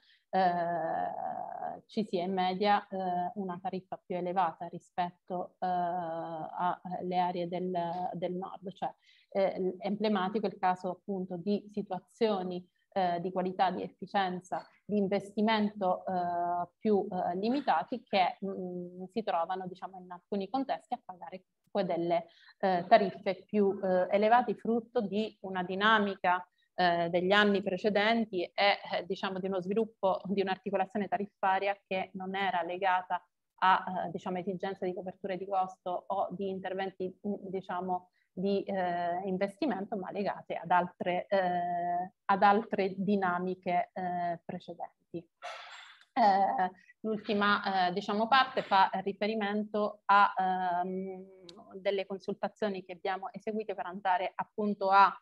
eh, ci sia in media eh, una tariffa più elevata rispetto eh, alle aree del, del nord. Cioè, eh, è emblematico il caso appunto di situazioni eh, di qualità, di efficienza, di investimento eh, più eh, limitati che mh, si trovano diciamo, in alcuni contesti a pagare delle eh, tariffe più eh, elevate, frutto di una dinamica eh, degli anni precedenti e eh, diciamo di uno sviluppo di un'articolazione tariffaria che non era legata a eh, diciamo, esigenze di copertura di costo o di interventi diciamo, di eh, investimento, ma legate ad altre, eh, ad altre dinamiche eh, precedenti. Eh, L'ultima eh, diciamo, parte fa riferimento a ehm, delle consultazioni che abbiamo eseguito per andare appunto a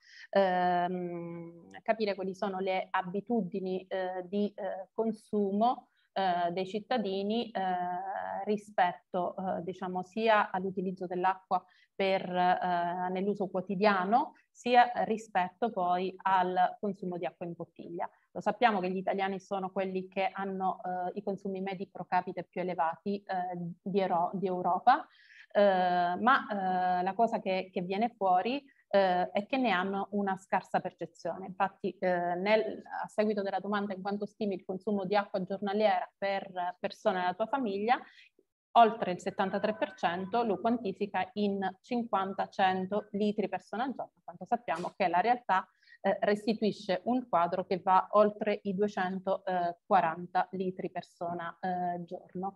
ehm, capire quali sono le abitudini eh, di eh, consumo eh, dei cittadini eh, rispetto eh, diciamo, sia all'utilizzo dell'acqua per eh, nell'uso quotidiano, sia rispetto poi al consumo di acqua in bottiglia. Lo sappiamo che gli italiani sono quelli che hanno eh, i consumi medi pro capite più elevati eh, di, Euro di Europa, eh, ma eh, la cosa che, che viene fuori eh, è che ne hanno una scarsa percezione. Infatti eh, nel, a seguito della domanda in quanto stimi il consumo di acqua giornaliera per persone nella tua famiglia, oltre il settantatré per cento lo quantifica in cinquanta cento litri persona al giorno, quanto sappiamo che la realtà eh, restituisce un quadro che va oltre i duecentoquaranta litri persona al eh, giorno.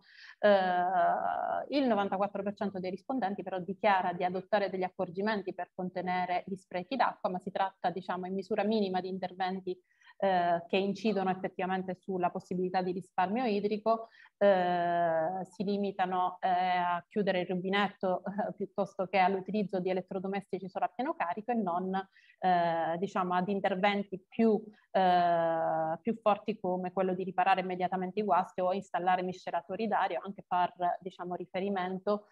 Eh, il novantaquattro per cento dei rispondenti però dichiara di adottare degli accorgimenti per contenere gli sprechi d'acqua, ma si tratta diciamo in misura minima di interventi Eh, che incidono effettivamente sulla possibilità di risparmio idrico, eh, si limitano eh, a chiudere il rubinetto eh, piuttosto che all'utilizzo di elettrodomestici solo a pieno carico e non eh, diciamo ad interventi più, eh, più forti come quello di riparare immediatamente i guasti o installare miscelatori d'aria, o anche far diciamo, riferimento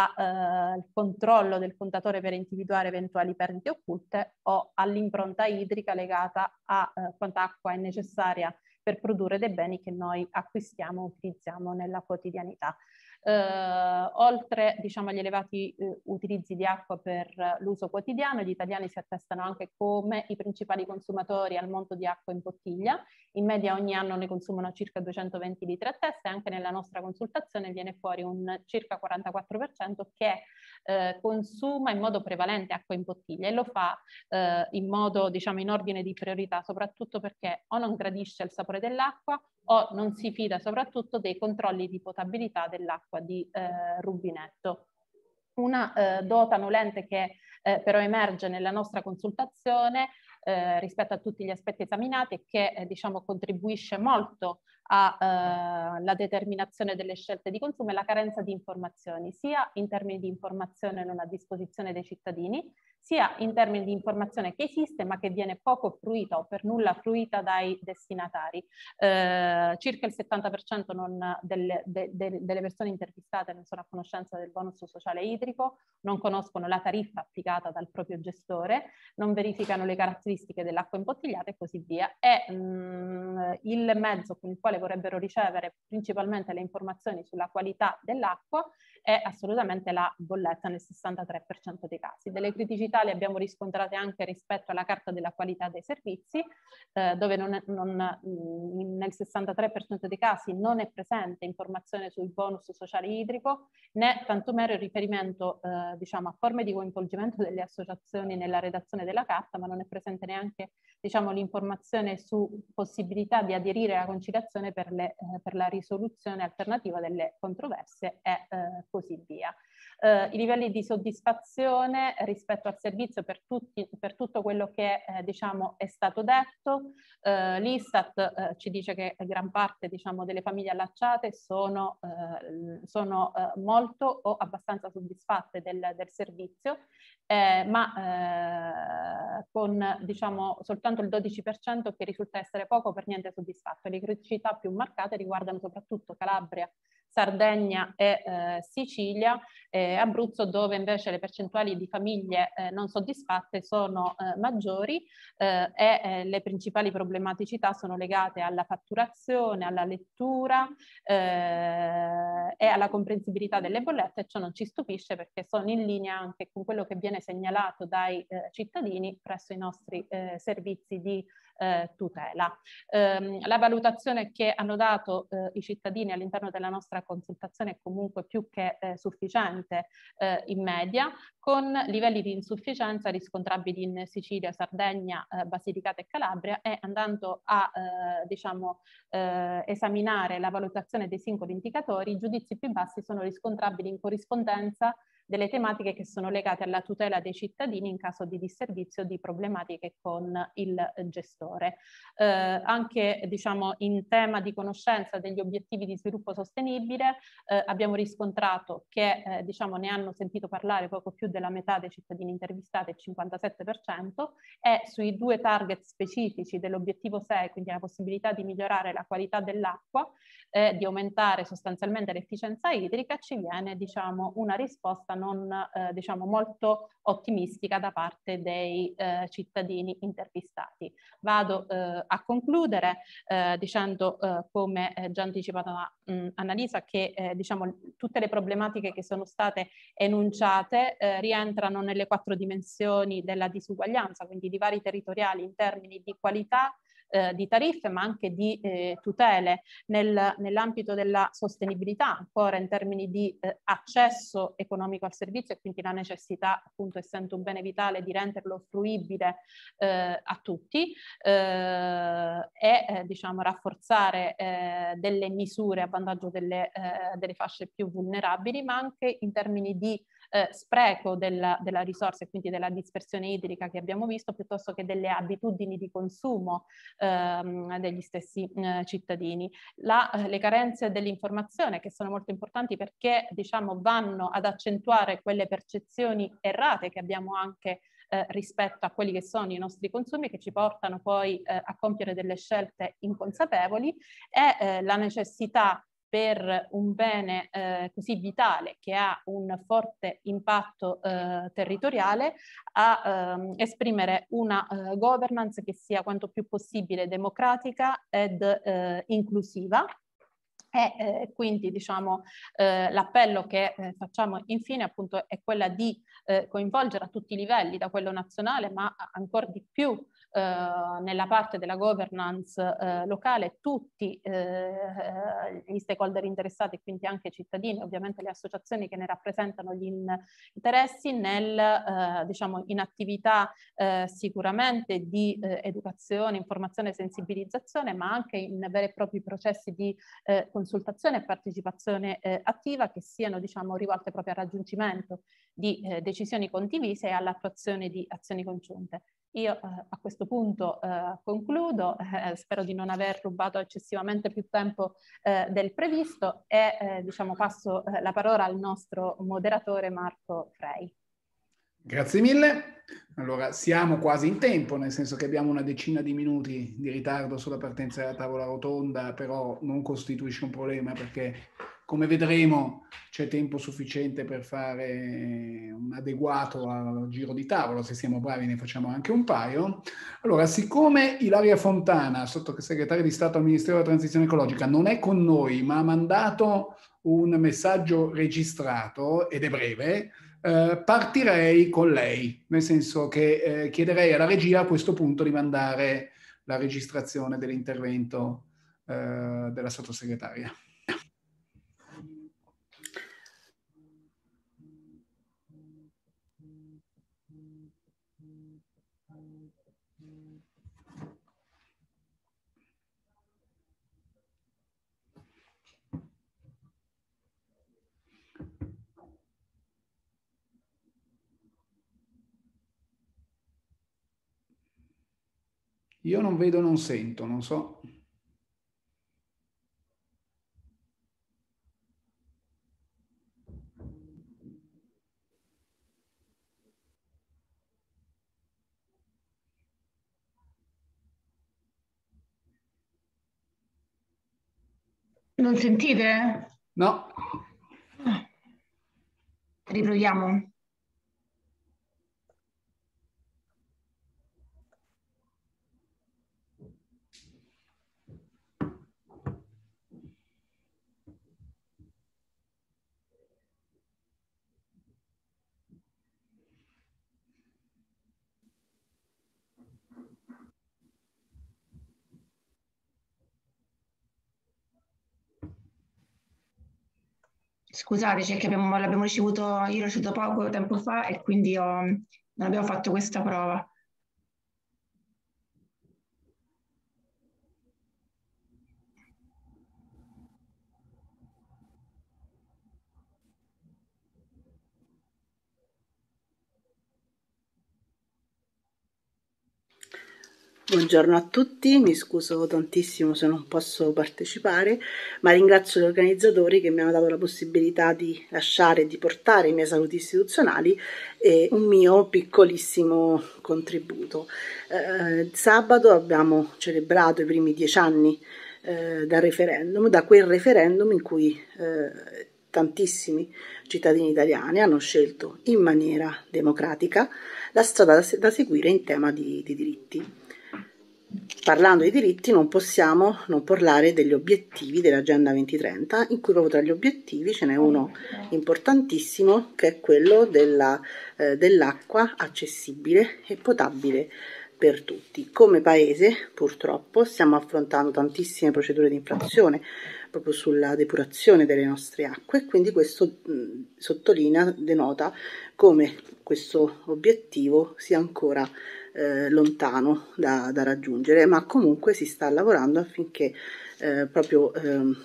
al eh, controllo del contatore per individuare eventuali perdite occulte o all'impronta idrica legata a eh, quanta acqua è necessaria per produrre dei beni che noi acquistiamo e utilizziamo nella quotidianità. Eh, oltre diciamo, agli elevati eh, utilizzi di acqua per l'uso quotidiano, gli italiani si attestano anche come i principali consumatori al monto di acqua in bottiglia. In media ogni anno ne consumano circa duecentoventi litri a testa e anche nella nostra consultazione viene fuori un circa quarantaquattro per cento che eh, consuma in modo prevalente acqua in bottiglia e lo fa eh, in modo diciamo in ordine di priorità, soprattutto perché o non gradisce il sapore dell'acqua o non si fida soprattutto dei controlli di potabilità dell'acqua di eh, rubinetto. Una eh, dota nolente che eh, però emerge nella nostra consultazione eh, rispetto a tutti gli aspetti esaminati e che eh, diciamo contribuisce molto alla eh, determinazione delle scelte di consumo è la carenza di informazioni, sia in termini di informazione non a disposizione dei cittadini, sia in termini di informazione che esiste ma che viene poco fruita o per nulla fruita dai destinatari. Eh, circa il settanta per cento non delle, de, de, delle persone intervistate non sono a conoscenza del bonus sociale idrico, non conoscono la tariffa applicata dal proprio gestore, non verificano le caratteristiche dell'acqua imbottigliata e così via. E mh, il mezzo con il quale vorrebbero ricevere principalmente le informazioni sulla qualità dell'acqua è assolutamente la bolletta nel sessantatré per cento dei casi. Delle criticità le abbiamo riscontrate anche rispetto alla carta della qualità dei servizi, eh, dove non è, non, mh, nel sessantatré per cento dei casi non è presente informazione sul bonus sociale idrico, né tantomeno il riferimento eh, diciamo, a forme di coinvolgimento delle associazioni nella redazione della carta, ma non è presente neanche diciamo, l'informazione su possibilità di aderire alla conciliazione per, le, eh, per la risoluzione alternativa delle controversie e eh, così via. Eh, I livelli di soddisfazione rispetto al servizio per, tutti, per tutto quello che eh, diciamo, è stato detto, eh, l'Istat eh, ci dice che gran parte diciamo, delle famiglie allacciate sono, eh, sono eh, molto o abbastanza soddisfatte del, del servizio, eh, ma eh, con diciamo, soltanto il dodici per cento che risulta essere poco o per niente soddisfatto. Le criticità più marcate riguardano soprattutto Calabria, Sardegna e eh, Sicilia, e Abruzzo, dove invece le percentuali di famiglie eh, non soddisfatte sono eh, maggiori eh, e eh, le principali problematicità sono legate alla fatturazione, alla lettura eh, e alla comprensibilità delle bollette, e ciò non ci stupisce perché sono in linea anche con quello che viene segnalato dai eh, cittadini presso i nostri eh, servizi di Eh, tutela. Eh, la valutazione che hanno dato eh, i cittadini all'interno della nostra consultazione è comunque più che eh, sufficiente eh, in media, con livelli di insufficienza riscontrabili in Sicilia, Sardegna, eh, Basilicata e Calabria, e andando a eh, diciamo, eh, esaminare la valutazione dei singoli indicatori, i giudizi più bassi sono riscontrabili in corrispondenza delle tematiche che sono legate alla tutela dei cittadini in caso di disservizio, di problematiche con il gestore. Eh, anche diciamo, in tema di conoscenza degli obiettivi di sviluppo sostenibile eh, abbiamo riscontrato che eh, diciamo, ne hanno sentito parlare poco più della metà dei cittadini intervistati, il cinquantasette per cento, e sui due target specifici dell'obiettivo sei, quindi la possibilità di migliorare la qualità dell'acqua, eh, di aumentare sostanzialmente l'efficienza idrica, ci viene diciamo, una risposta non eh, diciamo molto ottimistica da parte dei eh, cittadini intervistati. Vado eh, a concludere eh, dicendo eh, come eh, già anticipato da mh, Annalisa che eh, diciamo tutte le problematiche che sono state enunciate eh, rientrano nelle quattro dimensioni della disuguaglianza, quindi divari territoriali in termini di qualità, Eh, di tariffe, ma anche di eh, tutele nel, nell'ambito della sostenibilità, ancora in termini di eh, accesso economico al servizio, e quindi la necessità, appunto essendo un bene vitale, di renderlo fruibile eh, a tutti eh, e eh, diciamo rafforzare eh, delle misure a vantaggio delle, eh, delle fasce più vulnerabili, ma anche in termini di Eh, spreco della, della risorsa e quindi della dispersione idrica che abbiamo visto, piuttosto che delle abitudini di consumo ehm, degli stessi eh, cittadini. La, eh, le carenze dell'informazione, che sono molto importanti perché diciamo, vanno ad accentuare quelle percezioni errate che abbiamo anche eh, rispetto a quelli che sono i nostri consumi, che ci portano poi eh, a compiere delle scelte inconsapevoli, e eh, la necessità per un bene eh, così vitale che ha un forte impatto eh, territoriale a ehm, esprimere una eh, governance che sia quanto più possibile democratica ed eh, inclusiva. E eh, quindi diciamo eh, l'appello che eh, facciamo infine appunto è quella di eh, coinvolgere a tutti i livelli, da quello nazionale ma ancora di più eh, nella parte della governance eh, locale, tutti eh, gli stakeholder interessati, quindi anche i cittadini, ovviamente le associazioni che ne rappresentano gli in interessi, nel, eh, diciamo, in attività eh, sicuramente di eh, educazione, informazione e sensibilizzazione, ma anche in veri e propri processi di eh, consultazione e partecipazione eh, attiva che siano diciamo, rivolte proprio al raggiungimento di eh, decisioni condivise e all'attuazione di azioni congiunte. Io eh, a questo punto eh, concludo, eh, spero di non aver rubato eccessivamente più tempo eh, del previsto e eh, diciamo, passo eh, la parola al nostro moderatore Marco Frei. Grazie mille. Allora, siamo quasi in tempo, nel senso che abbiamo una decina di minuti di ritardo sulla partenza della tavola rotonda, però non costituisce un problema perché, come vedremo, c'è tempo sufficiente per fare un adeguato al giro di tavola. Se siamo bravi ne facciamo anche un paio. Allora, siccome Ilaria Fontana, sottosegretaria di Stato al Ministero della Transizione Ecologica, non è con noi, ma ha mandato un messaggio registrato, ed è breve, eh, partirei con lei, nel senso che eh, chiederei alla regia a questo punto di mandare la registrazione dell'intervento eh, della sottosegretaria. Io non vedo, non sento, non so. Non sentite? No. Riproviamo. Scusateci, che abbiamo, l'abbiamo ricevuto, io l'ho ricevuto poco tempo fa e quindi ho, non abbiamo fatto questa prova. Buongiorno a tutti, mi scuso tantissimo se non posso partecipare, ma ringrazio gli organizzatori che mi hanno dato la possibilità di lasciare e di portare i miei saluti istituzionali e un mio piccolissimo contributo. Eh, sabato abbiamo celebrato i primi dieci anni eh, dal referendum, da quel referendum in cui eh, tantissimi cittadini italiani hanno scelto in maniera democratica la strada da, da seguire in tema di, di diritti. Parlando di diritti non possiamo non parlare degli obiettivi dell'Agenda duemilatrenta, in cui proprio tra gli obiettivi ce n'è uno importantissimo che è quello della, eh, dell'acqua accessibile e potabile per tutti. Come Paese purtroppo stiamo affrontando tantissime procedure di infrazione proprio sulla depurazione delle nostre acque e quindi questo mh, sottolinea, denota come questo obiettivo sia ancora Eh, lontano da, da raggiungere, ma comunque si sta lavorando affinché eh, proprio ehm,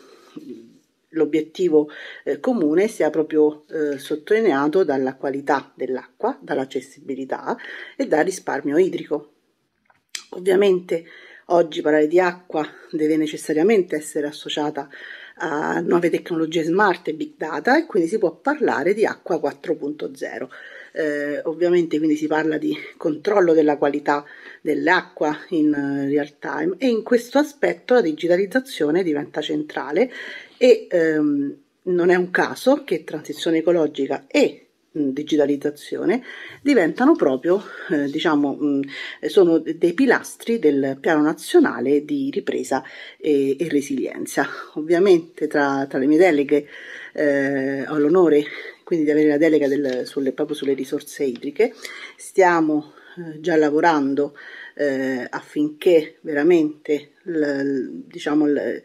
l'obiettivo eh, comune sia proprio eh, sottolineato dalla qualità dell'acqua, dall'accessibilità e dal risparmio idrico. Ovviamente oggi parlare di acqua deve necessariamente essere associata a nuove tecnologie smart e big data e quindi si può parlare di acqua quattro punto zero. Eh, ovviamente quindi si parla di controllo della qualità dell'acqua in uh, real time e in questo aspetto la digitalizzazione diventa centrale e ehm, non è un caso che transizione ecologica e mh, digitalizzazione diventano proprio, eh, diciamo, mh, sono dei pilastri del piano nazionale di ripresa e, e resilienza. Ovviamente tra, tra le mie deleghe eh, ho l'onore quindi di avere la delega del, sulle, proprio sulle risorse idriche. Stiamo eh, già lavorando eh, affinché veramente l, diciamo, l,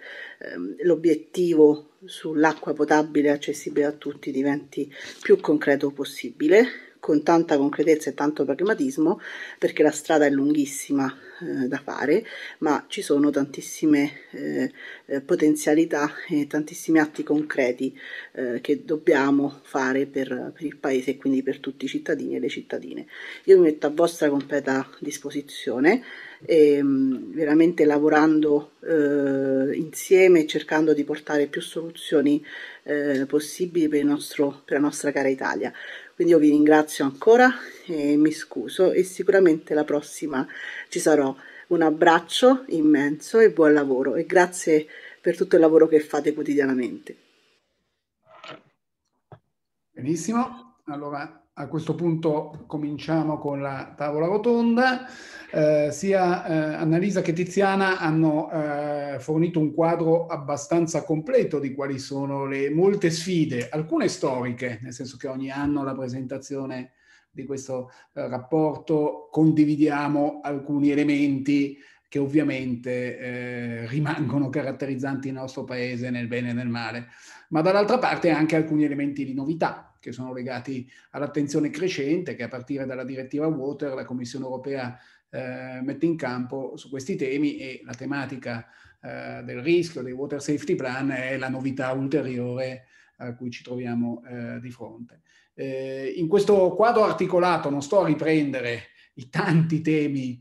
l'obiettivo sull'acqua potabile e accessibile a tutti diventi più concreto possibile, con tanta concretezza e tanto pragmatismo, perché la strada è lunghissima eh, da fare, ma ci sono tantissime eh, eh, potenzialità e tantissimi atti concreti eh, che dobbiamo fare per, per il Paese e quindi per tutti i cittadini e le cittadine. Io mi metto a vostra completa disposizione, e, veramente lavorando eh, insieme e cercando di portare più soluzioni eh, possibili per, il nostro, per la nostra cara Italia. Quindi io vi ringrazio ancora e mi scuso e sicuramente la prossima ci sarò. Un abbraccio immenso e buon lavoro e grazie per tutto il lavoro che fate quotidianamente. Benissimo, allora a questo punto cominciamo con la tavola rotonda. Eh, sia eh, Annalisa che Tiziana hanno eh, fornito un quadro abbastanza completo di quali sono le molte sfide, alcune storiche, nel senso che ogni anno la presentazione di questo eh, rapporto condividiamo alcuni elementi che ovviamente eh, rimangono caratterizzanti il nostro paese nel bene e nel male, ma dall'altra parte anche alcuni elementi di novità che sono legati all'attenzione crescente che a partire dalla direttiva Water la Commissione europea eh, mette in campo su questi temi, e la tematica eh, del rischio, dei Water Safety Plan è la novità ulteriore a cui ci troviamo eh, di fronte. Eh, in questo quadro articolato non sto a riprendere i tanti temi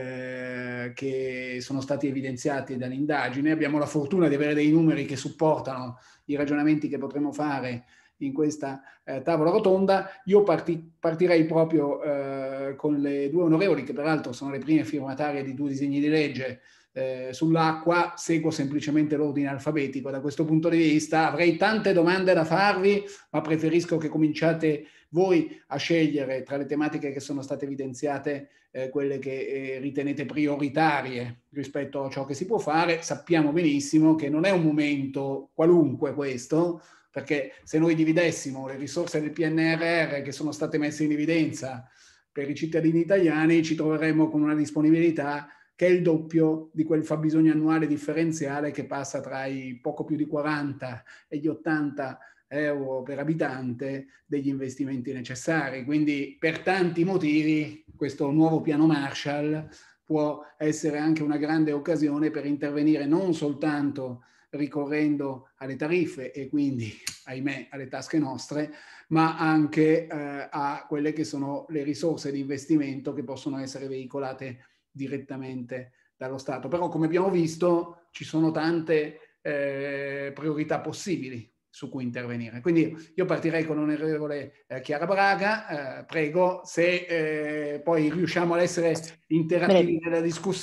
eh, che sono stati evidenziati dall'indagine, abbiamo la fortuna di avere dei numeri che supportano i ragionamenti che potremo fare in questa eh, tavola rotonda. Io parti, partirei proprio eh, con le due onorevoli, che peraltro sono le prime firmatarie di due disegni di legge eh, sull'acqua. Seguo semplicemente l'ordine alfabetico da questo punto di vista. Avrei tante domande da farvi, ma preferisco che cominciate voi a scegliere tra le tematiche che sono state evidenziate eh, quelle che eh, ritenete prioritarie rispetto a ciò che si può fare. Sappiamo benissimo che non è un momento qualunque questo, perché se noi dividessimo le risorse del P N R R che sono state messe in evidenza per i cittadini italiani, ci troveremmo con una disponibilità che è il doppio di quel fabbisogno annuale differenziale che passa tra i poco più di quaranta e gli ottanta euro per abitante degli investimenti necessari. Quindi per tanti motivi questo nuovo piano Marshall può essere anche una grande occasione per intervenire non soltanto ricorrendo alle tariffe e quindi, ahimè, alle tasche nostre, ma anche eh, a quelle che sono le risorse di investimento che possono essere veicolate direttamente dallo Stato. Però, come abbiamo visto, ci sono tante eh, priorità possibili su cui intervenire. Quindi io partirei con l'onorevole eh, Chiara Braga, eh, prego, se eh, poi riusciamo ad essere interattivi nella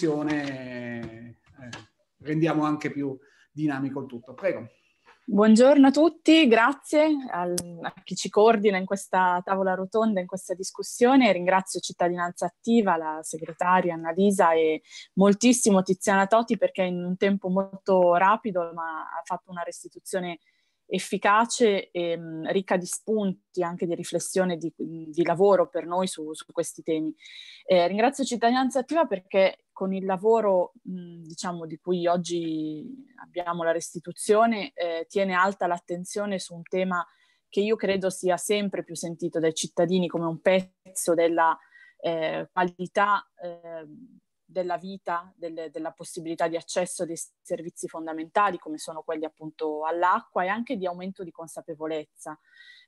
discussione, eh, rendiamo anche più dinamico il tutto. Prego. Buongiorno a tutti, grazie al, a chi ci coordina in questa tavola rotonda, in questa discussione. Ringrazio Cittadinanza Attiva, la segretaria Annalisa e moltissimo Tiziana Toti, perché in un tempo molto rapido ma ha fatto una restituzione efficace e mh, ricca di spunti, anche di riflessione, di, di lavoro per noi su, su questi temi. Eh, ringrazio Cittadinanza Attiva perché con il lavoro mh, diciamo di cui oggi abbiamo la restituzione eh, tiene alta l'attenzione su un tema che io credo sia sempre più sentito dai cittadini come un pezzo della eh, qualità eh, della vita, delle, della possibilità di accesso a dei servizi fondamentali come sono quelli appunto all'acqua, e anche di aumento di consapevolezza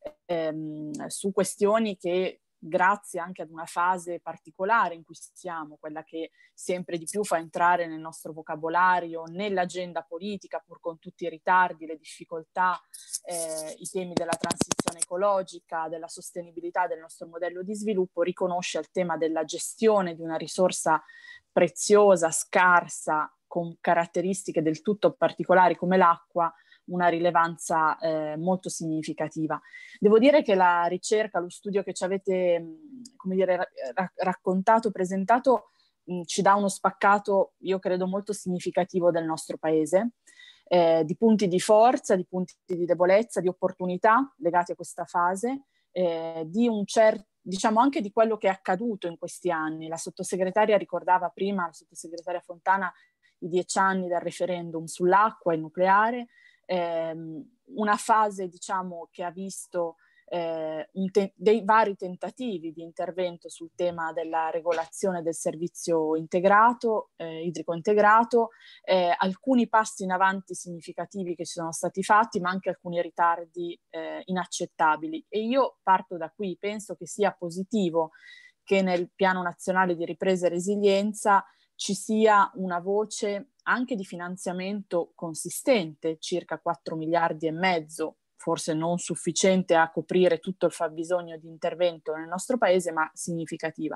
ehm, su questioni che, grazie anche ad una fase particolare in cui siamo, quella che sempre di più fa entrare nel nostro vocabolario, nell'agenda politica, pur con tutti i ritardi, le difficoltà, eh, i temi della transizione ecologica, della sostenibilità del nostro modello di sviluppo, riconosce il tema della gestione di una risorsa preziosa, scarsa, con caratteristiche del tutto particolari come l'acqua, una rilevanza eh, molto significativa. Devo dire che la ricerca, lo studio che ci avete come dire, ra- raccontato, presentato, mh, ci dà uno spaccato, io credo, molto significativo del nostro paese, eh, di punti di forza, di punti di debolezza, di opportunità legati a questa fase, eh, di un certo, diciamo anche di quello che è accaduto in questi anni. La sottosegretaria ricordava prima, la sottosegretaria Fontana, i dieci anni dal referendum sull'acqua e il nucleare, ehm, una fase diciamo che ha visto eh, un te- dei vari tentativi di intervento sul tema della regolazione del servizio integrato, eh, idrico integrato, eh, alcuni passi in avanti significativi che ci sono stati fatti, ma anche alcuni ritardi eh, inaccettabili. E io parto da qui, penso che sia positivo che nel Piano Nazionale di Ripresa e Resilienza ci sia una voce anche di finanziamento consistente, circa quattro miliardi e mezzo, forse non sufficiente a coprire tutto il fabbisogno di intervento nel nostro paese, ma significativa.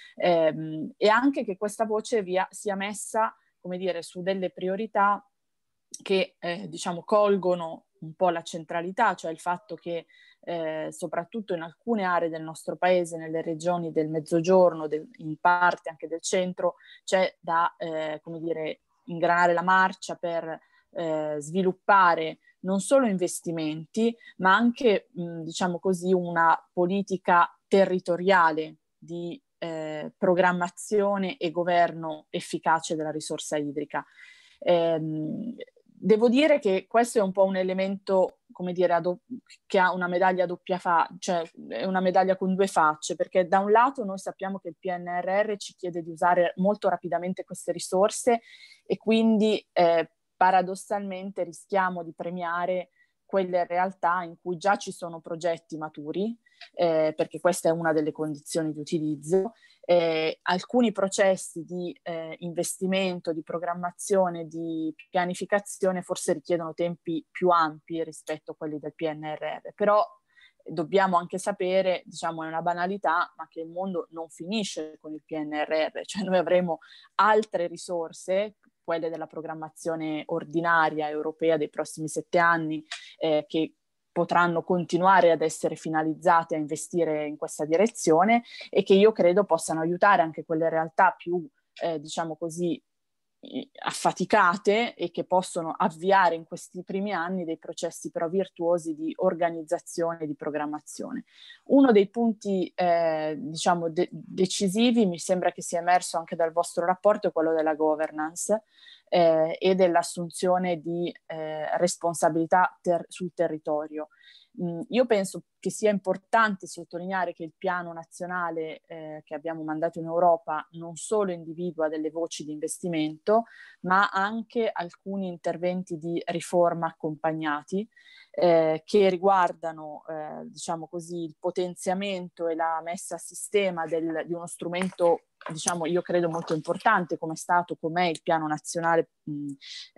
Ehm, e anche che questa voce via, sia messa, come dire, su delle priorità che eh, diciamo colgono un po' la centralità, cioè il fatto che eh, soprattutto in alcune aree del nostro paese, nelle regioni del mezzogiorno, del, in parte anche del centro, c'è da, eh, come dire, ingranare la marcia per eh, sviluppare non solo investimenti, ma anche, mh, diciamo così, una politica territoriale di eh, programmazione e governo efficace della risorsa idrica. Ehm, devo dire che questo è un po' un elemento, come dire, che ha una medaglia a doppia faccia, cioè è una medaglia con due facce, perché da un lato noi sappiamo che il P N R R ci chiede di usare molto rapidamente queste risorse e quindi eh, paradossalmente rischiamo di premiare quelle realtà in cui già ci sono progetti maturi, eh, perché questa è una delle condizioni di utilizzo. Eh, alcuni processi di eh, investimento, di programmazione, di pianificazione forse richiedono tempi più ampi rispetto a quelli del P N R R, però dobbiamo anche sapere, diciamo è una banalità, ma che il mondo non finisce con il P N R R, cioè noi avremo altre risorse, quelle della programmazione ordinaria europea dei prossimi sette anni, eh, che potranno continuare ad essere finalizzate a investire in questa direzione e che io credo possano aiutare anche quelle realtà più, eh, diciamo così, affaticate e che possono avviare in questi primi anni dei processi però virtuosi di organizzazione e di programmazione. Uno dei punti eh, diciamo de- decisivi, mi sembra che sia emerso anche dal vostro rapporto, è quello della governance eh, e dell'assunzione di eh, responsabilità ter- sul territorio. Mm, io penso che sia importante sottolineare che il piano nazionale eh, che abbiamo mandato in Europa non solo individua delle voci di investimento, ma anche alcuni interventi di riforma accompagnati eh, che riguardano, eh, diciamo così, il potenziamento e la messa a sistema del, di uno strumento, diciamo, io credo molto importante come è stato, com'è il piano nazionale mh,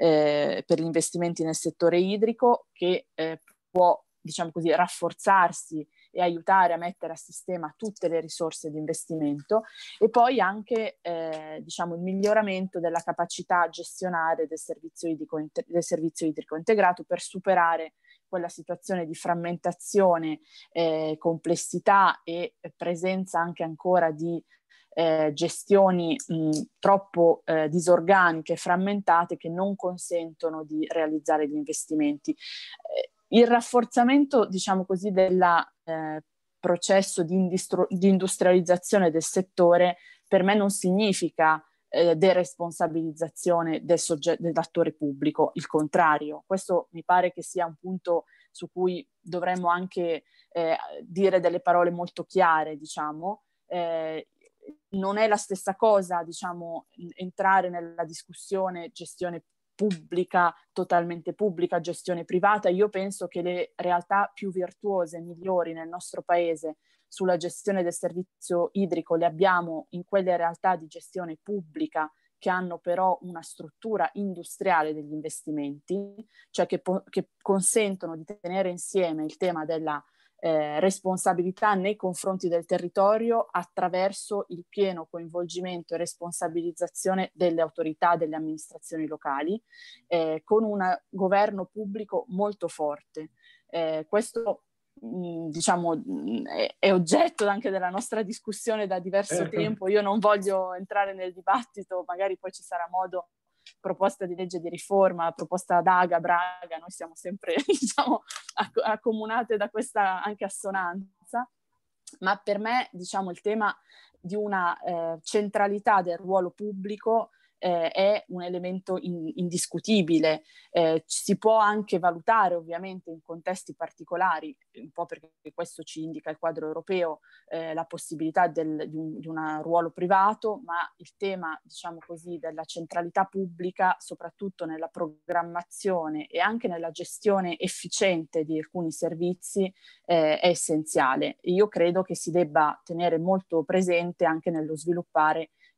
eh, per gli investimenti nel settore idrico, che eh, può, diciamo così, rafforzarsi e aiutare a mettere a sistema tutte le risorse di investimento, e poi anche eh, diciamo il miglioramento della capacità gestionale del servizio idrico, del servizio idrico integrato per superare quella situazione di frammentazione, eh, complessità e presenza anche ancora di eh, gestioni mh, troppo eh, disorganiche e frammentate che non consentono di realizzare gli investimenti. Eh, il rafforzamento, diciamo così, del eh, processo di, industri- di industrializzazione del settore per me non significa eh, deresponsabilizzazione del sogge- dell'attore pubblico, il contrario. Questo mi pare che sia un punto su cui dovremmo anche eh, dire delle parole molto chiare, diciamo. Eh, non è la stessa cosa, diciamo, entrare nella discussione gestione pubblica, totalmente pubblica, gestione privata. Io penso che le realtà più virtuose e migliori nel nostro paese sulla gestione del servizio idrico le abbiamo in quelle realtà di gestione pubblica che hanno però una struttura industriale degli investimenti, cioè che, po- che consentono di tenere insieme il tema della Eh, responsabilità nei confronti del territorio attraverso il pieno coinvolgimento e responsabilizzazione delle autorità, delle amministrazioni locali, eh, con un governo pubblico molto forte. Eh, questo mh, diciamo mh, è, è oggetto anche della nostra discussione da diverso certo. tempo. Io non voglio entrare nel dibattito, magari poi ci sarà modo. Proposta di legge di riforma, proposta da Aga, Braga, noi siamo sempre diciamo, acc- accomunate da questa anche assonanza, ma per me diciamo il tema di una eh, centralità del ruolo pubblico eh, è un elemento in, indiscutibile. Eh, si può anche valutare ovviamente in contesti particolari, un po' perché questo ci indica il quadro europeo, eh, la possibilità del, di, un, di un ruolo privato, ma il tema, diciamo così, della centralità pubblica, soprattutto nella programmazione e anche nella gestione efficiente di alcuni servizi, eh, è essenziale. Io credo che si debba tenere molto presente anche nello sviluppare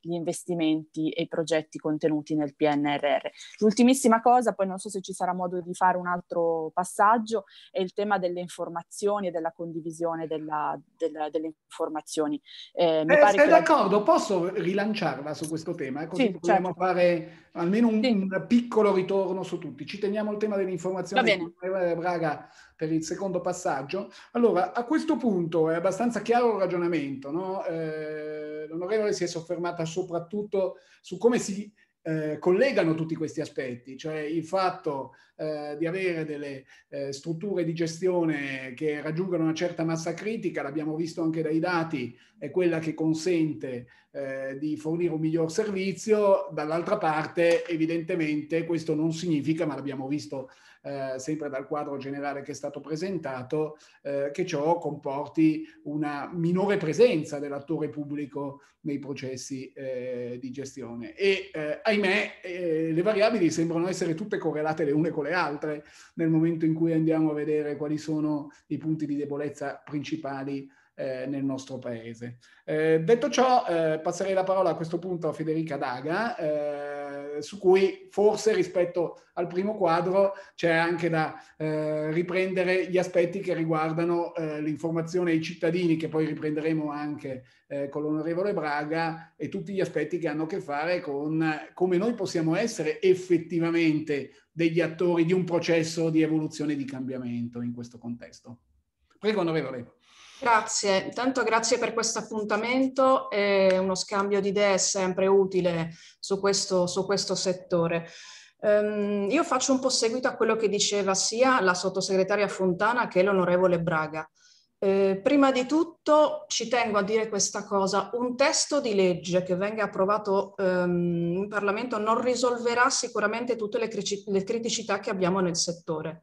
gli investimenti e i progetti contenuti nel P N R R. L'ultimissima cosa, poi non so se ci sarà modo di fare un altro passaggio, è il tema delle informazioni e della condivisione della, della, delle informazioni. Eh, mi eh, pare sei che d'accordo? La... Posso rilanciarla su questo tema? Così sì, vogliamo certo. fare almeno un, sì. un piccolo ritorno su tutti. Ci teniamo il tema dell'informazione di Braga per il secondo passaggio. Allora, a questo punto è abbastanza chiaro il ragionamento, no? Eh, l'onorevole si è soffermata soprattutto su come si eh, collegano tutti questi aspetti, cioè il fatto eh, di avere delle eh, strutture di gestione che raggiungano una certa massa critica, l'abbiamo visto anche dai dati, è quella che consente eh, di fornire un miglior servizio. Dall'altra parte, evidentemente, questo non significa, ma l'abbiamo visto Eh, sempre dal quadro generale che è stato presentato, eh, che ciò comporti una minore presenza dell'attore pubblico nei processi eh, di gestione. E eh, ahimè, eh, le variabili sembrano essere tutte correlate le une con le altre nel momento in cui andiamo a vedere quali sono i punti di debolezza principali Eh, nel nostro paese. Eh, detto ciò, eh, passerei la parola a questo punto a Federica Daga, eh, su cui forse rispetto al primo quadro c'è anche da eh, riprendere gli aspetti che riguardano eh, l'informazione ai cittadini, che poi riprenderemo anche eh, con l'onorevole Braga, e tutti gli aspetti che hanno a che fare con come noi possiamo essere effettivamente degli attori di un processo di evoluzione e di cambiamento in questo contesto. Prego, onorevole. Grazie, intanto grazie per questo appuntamento, e uno scambio di idee è sempre utile su questo, su questo settore. Um, io faccio un po' seguito a quello che diceva sia la sottosegretaria Fontana che l'onorevole Braga. Eh, prima di tutto ci tengo a dire questa cosa: un testo di legge che venga approvato um, in Parlamento non risolverà sicuramente tutte le, crici- le criticità che abbiamo nel settore,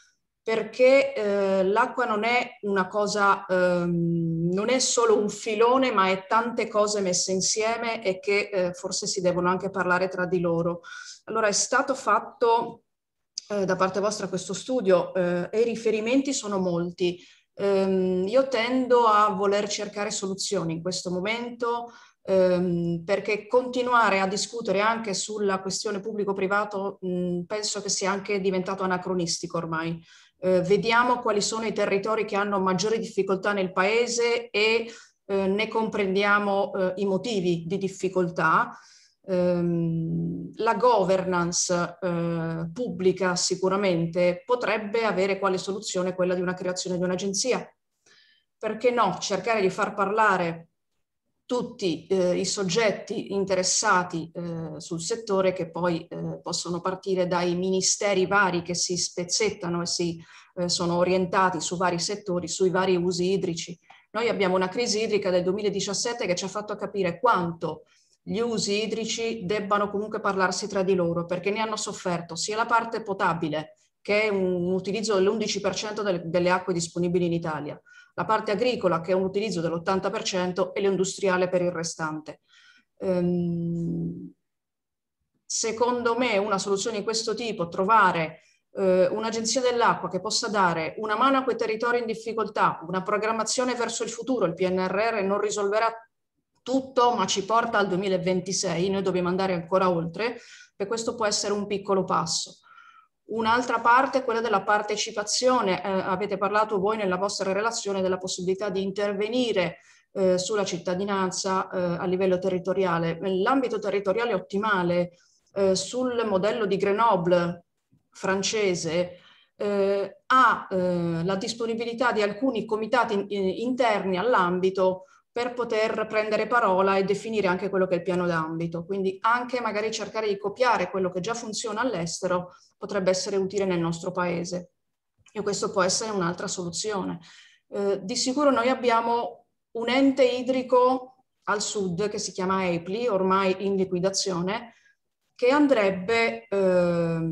perché eh, l'acqua non è una cosa, ehm, non è solo un filone, ma è tante cose messe insieme e che eh, forse si devono anche parlare tra di loro. Allora, è stato fatto eh, da parte vostra questo studio eh, e i riferimenti sono molti. Um, io tendo a voler cercare soluzioni in questo momento, um, perché continuare a discutere anche sulla questione pubblico-privato um, penso che sia anche diventato anacronistico ormai. Uh, vediamo quali sono i territori che hanno maggiori difficoltà nel paese e uh, ne comprendiamo uh, i motivi di difficoltà. Um, la governance uh, pubblica sicuramente potrebbe avere quale soluzione quella di una creazione di un'agenzia. Perché no, cercare di far parlare tutti eh, i soggetti interessati eh, sul settore, che poi eh, possono partire dai ministeri vari che si spezzettano e si, eh, sono orientati su vari settori, sui vari usi idrici. Noi abbiamo una crisi idrica del duemiladiciassette che ci ha fatto capire quanto gli usi idrici debbano comunque parlarsi tra di loro, perché ne hanno sofferto sia la parte potabile, che è un utilizzo dell'undici per cento delle, delle acque disponibili in Italia, la parte agricola, che è un utilizzo dell'ottanta per cento, e l'industriale per il restante. Ehm, secondo me una soluzione di questo tipo, trovare eh, un'agenzia dell'acqua che possa dare una mano a quei territori in difficoltà, una programmazione verso il futuro. Il P N R R non risolverà tutto, ma ci porta al duemilaventisei, noi dobbiamo andare ancora oltre, e questo può essere un piccolo passo. Un'altra parte è quella della partecipazione. Eh, avete parlato voi nella vostra relazione della possibilità di intervenire eh, sulla cittadinanza eh, a livello territoriale. L'ambito territoriale ottimale eh, sul modello di Grenoble francese eh, ha eh, la disponibilità di alcuni comitati in, in, interni all'ambito per poter prendere parola e definire anche quello che è il piano d'ambito. Quindi anche magari cercare di copiare quello che già funziona all'estero potrebbe essere utile nel nostro paese. E questo può essere un'altra soluzione. Eh, di sicuro noi abbiamo un ente idrico al sud che si chiama E I P L I, ormai in liquidazione, che andrebbe eh,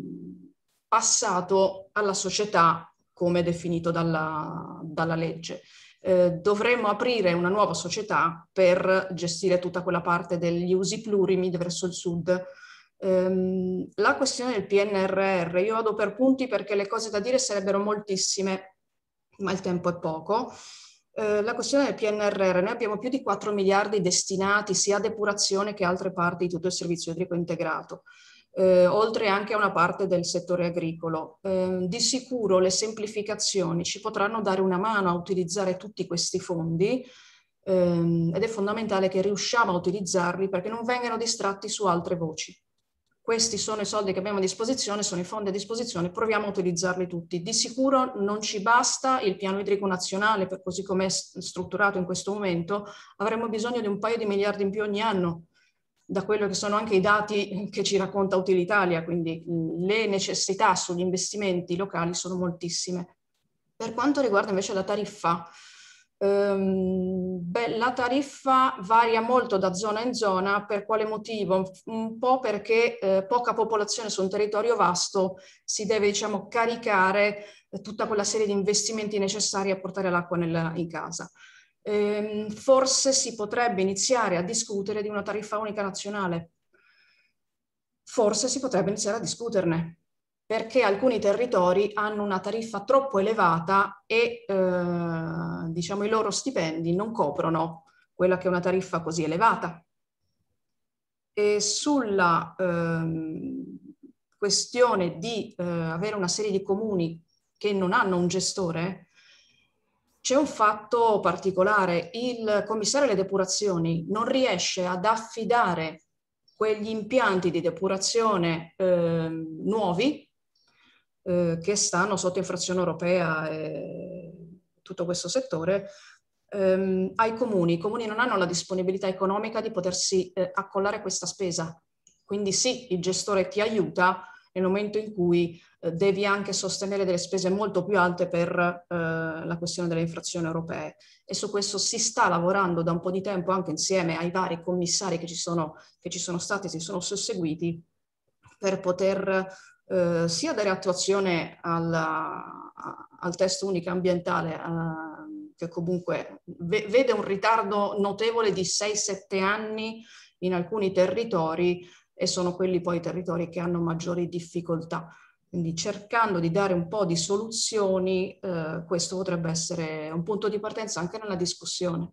passato alla società come definito dalla, dalla legge. Eh, dovremmo aprire una nuova società per gestire tutta quella parte degli usi plurimi verso il sud. Um, la questione del P N R R, io vado per punti perché le cose da dire sarebbero moltissime, ma il tempo è poco. Eh, la questione del P N R R, noi abbiamo più di quattro miliardi destinati sia a depurazione che a altre parti di tutto il servizio idrico integrato. Eh, oltre anche a una parte del settore agricolo. Eh, di sicuro le semplificazioni ci potranno dare una mano a utilizzare tutti questi fondi ehm, ed è fondamentale che riusciamo a utilizzarli perché non vengano distratti su altre voci. Questi sono i soldi che abbiamo a disposizione, sono i fondi a disposizione, proviamo a utilizzarli tutti. Di sicuro non ci basta il piano idrico nazionale, per così come è strutturato in questo momento, avremo bisogno di un paio di miliardi in più ogni anno, da quello che sono anche i dati che ci racconta Utilitalia, quindi le necessità sugli investimenti locali sono moltissime. Per quanto riguarda invece la tariffa, ehm, beh, la tariffa varia molto da zona in zona. Per quale motivo? Un po' perché eh, poca popolazione su un territorio vasto si deve, diciamo, caricare eh, tutta quella serie di investimenti necessari a portare l'acqua in casa. Eh, forse si potrebbe iniziare a discutere di una tariffa unica nazionale. Forse si potrebbe iniziare a discuterne, perché alcuni territori hanno una tariffa troppo elevata e eh, diciamo i loro stipendi non coprono quella che è una tariffa così elevata. E sulla ehm, questione di eh, avere una serie di comuni che non hanno un gestore, c'è un fatto particolare: il commissario alle depurazioni non riesce ad affidare quegli impianti di depurazione eh, nuovi eh, che stanno sotto infrazione europea e tutto questo settore ehm, ai comuni. I comuni non hanno la disponibilità economica di potersi eh, accollare questa spesa. Quindi sì, il gestore ti aiuta nel momento in cui eh, devi anche sostenere delle spese molto più alte per eh, la questione delle infrazioni europee. E su questo si sta lavorando da un po' di tempo anche insieme ai vari commissari che ci sono, che ci sono stati e si sono susseguiti per poter eh, sia dare attuazione alla, al testo unico ambientale eh, che comunque ve vede un ritardo notevole di sei sette anni in alcuni territori e sono quelli poi i territori che hanno maggiori difficoltà. Quindi cercando di dare un po' di soluzioni, eh, questo potrebbe essere un punto di partenza anche nella discussione.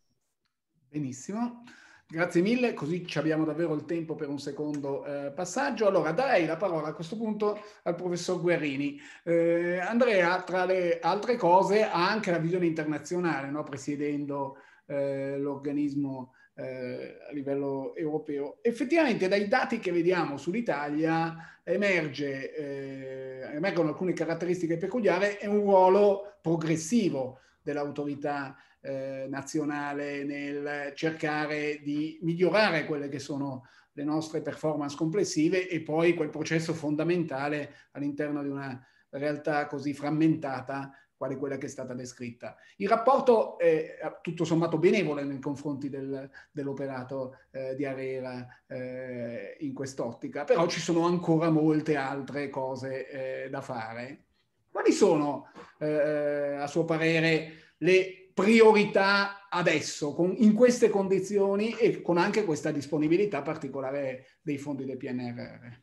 Benissimo, grazie mille, così ci abbiamo davvero il tempo per un secondo eh, passaggio. Allora darei la parola a questo punto al professor Guerrini. Eh, Andrea, tra le altre cose, ha anche la visione internazionale, no? Presiedendo eh, l'organismo Eh, a livello europeo. Effettivamente dai dati che vediamo sull'Italia emerge, eh, emergono alcune caratteristiche peculiari e un ruolo progressivo dell'autorità eh, nazionale nel cercare di migliorare quelle che sono le nostre performance complessive e poi quel processo fondamentale all'interno di una realtà così frammentata quale quella che è stata descritta. Il rapporto è tutto sommato benevole nei confronti del, dell'operato eh, di ARERA eh, in quest'ottica, però ci sono ancora molte altre cose eh, da fare. Quali sono, eh, a suo parere, le priorità adesso, con, in queste condizioni e con anche questa disponibilità particolare dei fondi del P N R R?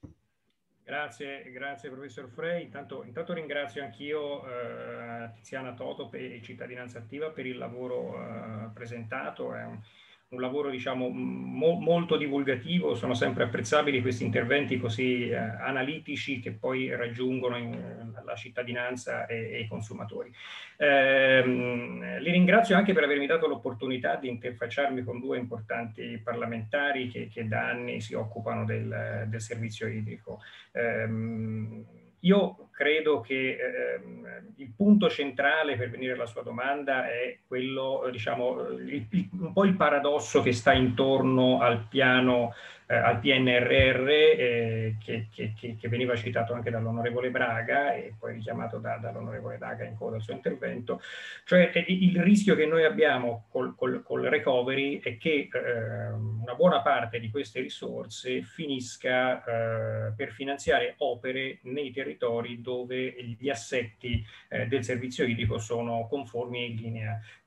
Grazie, grazie professor Frey. Intanto, intanto ringrazio anch'io eh, Tiziana Toto e Cittadinanza Attiva per il lavoro eh, presentato. È un, un lavoro diciamo mo, molto divulgativo, sono sempre apprezzabili questi interventi così eh, analitici che poi raggiungono in, la cittadinanza e, e i consumatori. Eh, li ringrazio anche per avermi dato l'opportunità di interfacciarmi con due importanti parlamentari che, che da anni si occupano del, del servizio idrico. Um, io credo che ehm, il punto centrale per venire alla sua domanda è quello, diciamo, il, il, un po' il paradosso che sta intorno al piano, eh, al P N R R, eh, che, che, che veniva citato anche dall'onorevole Braga e poi richiamato da, dall'onorevole Daga in coda al suo intervento. Cioè il rischio che noi abbiamo col, col, col recovery è che eh, una buona parte di queste risorse finisca eh, per finanziare opere nei territori dove gli assetti eh, del servizio idrico sono conformi e in linea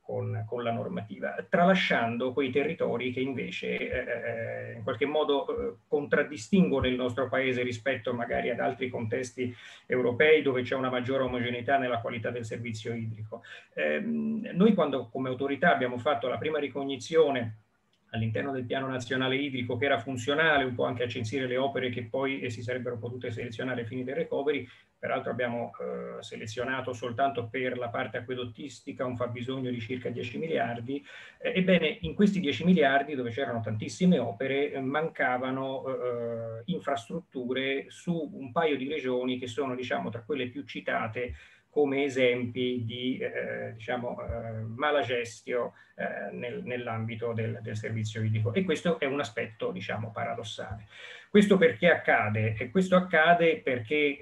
con, con la normativa, tralasciando quei territori che invece eh, in qualche modo eh, contraddistinguono il nostro paese rispetto magari ad altri contesti europei dove c'è una maggiore omogeneità nella qualità del servizio idrico. Eh, noi quando come autorità abbiamo fatto la prima ricognizione all'interno del piano nazionale idrico, che era funzionale un po' anche a censire le opere che poi eh, si sarebbero potute selezionare ai fini del recovery. Peraltro abbiamo eh, selezionato soltanto per la parte acquedottistica un fabbisogno di circa dieci miliardi. Eh, ebbene, in questi dieci miliardi, dove c'erano tantissime opere, eh, mancavano eh, infrastrutture su un paio di regioni che sono, diciamo, tra quelle più citate come esempi di eh, diciamo, eh, mala gestio eh, nel, nell'ambito del, del servizio idrico. E questo è un aspetto, diciamo, paradossale. Questo perché accade? E questo accade perché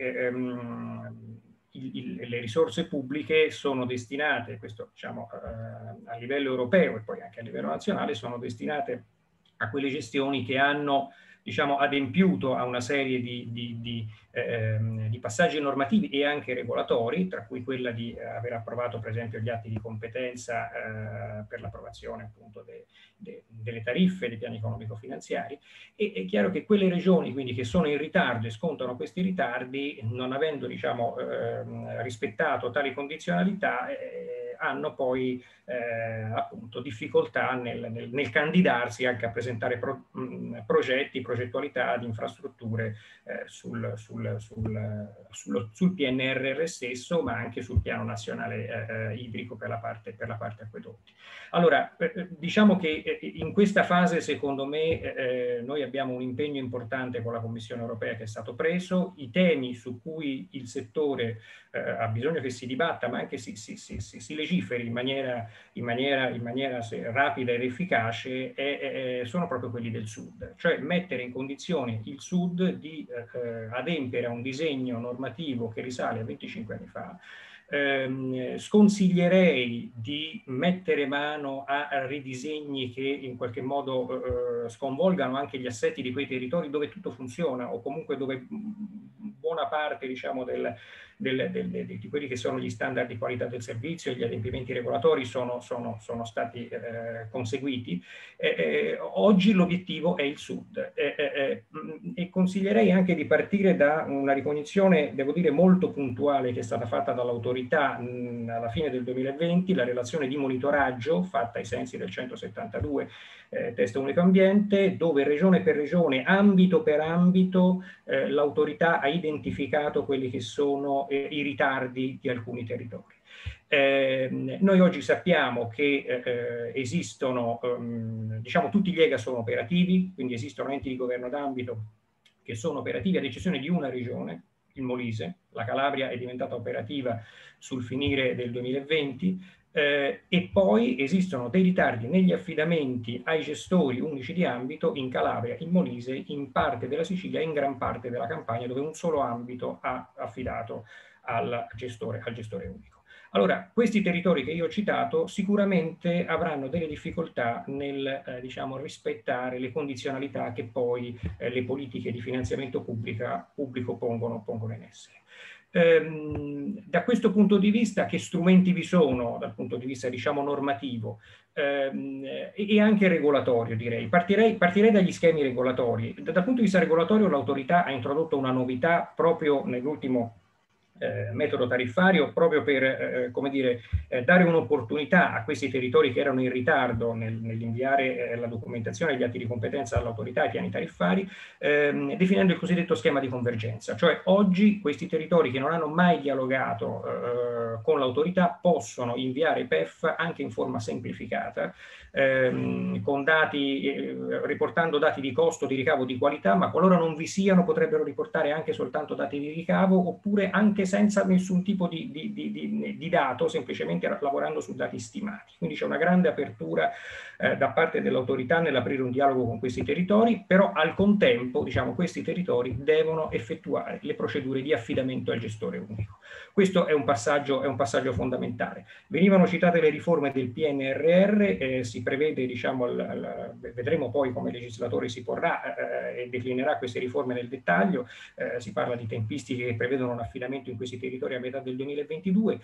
ehm, il, il, le risorse pubbliche sono destinate, questo diciamo, eh, a livello europeo e poi anche a livello nazionale, sono destinate a quelle gestioni che hanno, diciamo, adempiuto a una serie di, di, di, ehm, di passaggi normativi e anche regolatori, tra cui quella di eh, aver approvato per esempio gli atti di competenza eh, per l'approvazione appunto de, de, delle tariffe, dei piani economico-finanziari. E è chiaro che quelle regioni quindi che sono in ritardo e scontano questi ritardi, non avendo, diciamo, eh, rispettato tali condizionalità, eh, hanno poi eh, appunto difficoltà nel, nel, nel candidarsi anche a presentare pro, mh, progetti, progettualità di infrastrutture eh, sul, sul, sul, sul, sul P N R R stesso, ma anche sul piano nazionale eh, idrico per la parte, per la parte acquedotti. Allora, eh, diciamo che eh, in questa fase, secondo me, eh, noi abbiamo un impegno importante con la Commissione europea che è stato preso. I temi su cui il settore eh, ha bisogno che si dibatta, ma anche si, si, si, si, si legiferi in maniera, in maniera, in maniera rapida ed efficace, è, è, sono proprio quelli del Sud. Cioè mettere in condizione il Sud di eh, adempiere a un disegno normativo che risale a venticinque anni fa. Eh, sconsiglierei di mettere mano a, a ridisegni che in qualche modo eh, sconvolgano anche gli assetti di quei territori dove tutto funziona o comunque dove buona parte, diciamo, del, del, del, del, di quelli che sono gli standard di qualità del servizio e gli adempimenti regolatori sono, sono, sono stati eh, conseguiti. Eh, eh, oggi l'obiettivo è il Sud eh, eh, e consiglierei anche di partire da una ricognizione, devo dire, molto puntuale che è stata fatta dall'autorità mh, alla fine del duemilaventi, la relazione di monitoraggio fatta ai sensi del centosettantadue eh, testo unico ambiente, dove regione per regione, ambito per ambito, eh, l'autorità ha identificato quelli che sono eh, i ritardi di alcuni territori. Eh, noi oggi sappiamo che eh, esistono, um, diciamo, tutti gli E G A sono operativi, quindi esistono enti di governo d'ambito che sono operativi ad eccezione di una regione, il Molise. La Calabria è diventata operativa sul finire del duemilaventi. Eh, e poi esistono dei ritardi negli affidamenti ai gestori unici di ambito in Calabria, in Molise, in parte della Sicilia e in gran parte della Campania, dove un solo ambito ha affidato al gestore, al gestore unico. Allora, questi territori che io ho citato sicuramente avranno delle difficoltà nel eh, diciamo, rispettare le condizionalità che poi eh, le politiche di finanziamento pubblica, pubblico pongono, pongono in essere. Ehm, da questo punto di vista, che strumenti vi sono dal punto di vista, diciamo, normativo ehm, e anche regolatorio, direi. Partirei, partirei dagli schemi regolatori. Dal punto di vista regolatorio l'autorità ha introdotto una novità proprio nell'ultimo Eh, metodo tariffario, proprio per eh, come dire, eh, dare un'opportunità a questi territori che erano in ritardo nel, nell'inviare eh, la documentazione e gli atti di competenza all'autorità, ai piani tariffari, ehm, definendo il cosiddetto schema di convergenza. Cioè oggi questi territori che non hanno mai dialogato eh, con l'autorità possono inviare P E F anche in forma semplificata, ehm, con dati, eh, riportando dati di costo, di ricavo, di qualità, ma qualora non vi siano potrebbero riportare anche soltanto dati di ricavo oppure anche senza nessun tipo di, di, di, di, di dato, semplicemente lavorando su dati stimati. Quindi c'è una grande apertura eh, da parte dell'autorità nell'aprire un dialogo con questi territori, però al contempo, diciamo, questi territori devono effettuare le procedure di affidamento al gestore unico. Questo è un passaggio, è un passaggio fondamentale. Venivano citate le riforme del P N R R, eh, si prevede, diciamo, al, al, vedremo poi come legislatore si porrà eh, e declinerà queste riforme nel dettaglio, eh, si parla di tempistiche che prevedono un affidamento in questi territori a metà del duemilaventidue.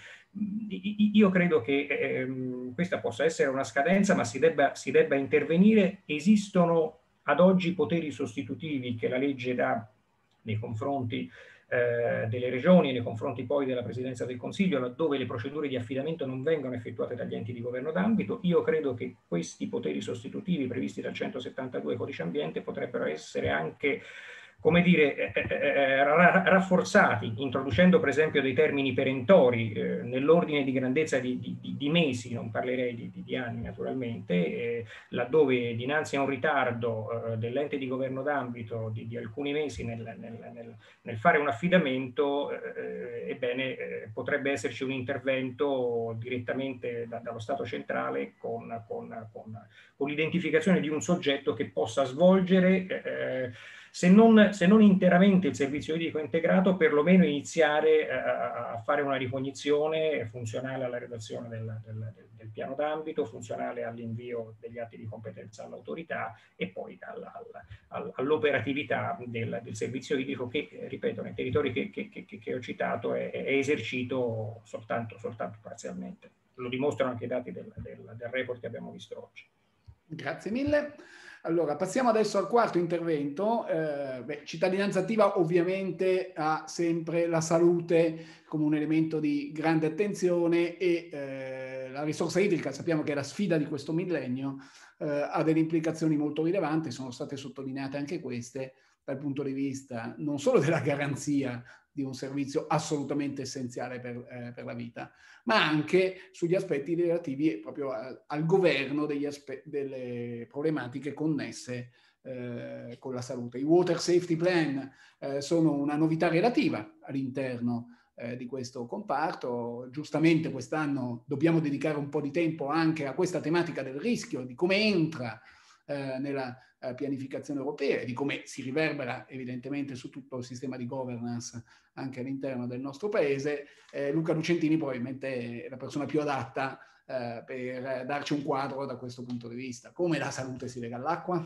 Io credo che eh, questa possa essere una scadenza, ma si debba, si debba intervenire. Esistono ad oggi poteri sostitutivi che la legge dà nei confronti eh, delle regioni e nei confronti poi della Presidenza del Consiglio, laddove le procedure di affidamento non vengono effettuate dagli enti di governo d'ambito. Io credo che questi poteri sostitutivi previsti dal centosettantadue Codice Ambiente potrebbero essere anche, come dire, eh, eh, rafforzati, introducendo per esempio dei termini perentori eh, nell'ordine di grandezza di, di, di mesi, non parlerei di, di, di anni naturalmente, eh, laddove dinanzi a un ritardo eh, dell'ente di governo d'ambito di, di alcuni mesi nel, nel, nel, nel fare un affidamento, eh, ebbene eh, potrebbe esserci un intervento direttamente da, dallo Stato centrale con, con, con, con l'identificazione di un soggetto che possa svolgere eh, Se non, se non interamente il servizio idrico integrato, perlomeno iniziare a, a fare una ricognizione funzionale alla redazione del, del, del piano d'ambito, funzionale all'invio degli atti di competenza all'autorità e poi alla, alla, all'operatività del, del servizio idrico che, ripeto, nei territori che, che, che, che ho citato è, è esercito soltanto, soltanto parzialmente. Lo dimostrano anche i dati del, del, del report che abbiamo visto oggi. Grazie mille. Allora, passiamo adesso al quarto intervento. Eh, beh, cittadinanza attiva ovviamente ha sempre la salute come un elemento di grande attenzione e eh, la risorsa idrica, sappiamo che è la sfida di questo millennio, eh, ha delle implicazioni molto rilevanti, sono state sottolineate anche queste dal punto di vista non solo della garanzia di un servizio assolutamente essenziale per, eh, per la vita, ma anche sugli aspetti relativi proprio a, al governo degli aspe- delle problematiche connesse eh, con la salute. I Water Safety Plan eh, sono una novità relativa all'interno eh, di questo comparto. Giustamente quest'anno dobbiamo dedicare un po' di tempo anche a questa tematica del rischio, di come entra eh, nella eh, pianificazione europea e di come si riverbera evidentemente su tutto il sistema di governance anche all'interno del nostro paese. Eh, Luca Lucentini probabilmente è la persona più adatta eh, per darci un quadro da questo punto di vista. Come la salute si lega all'acqua?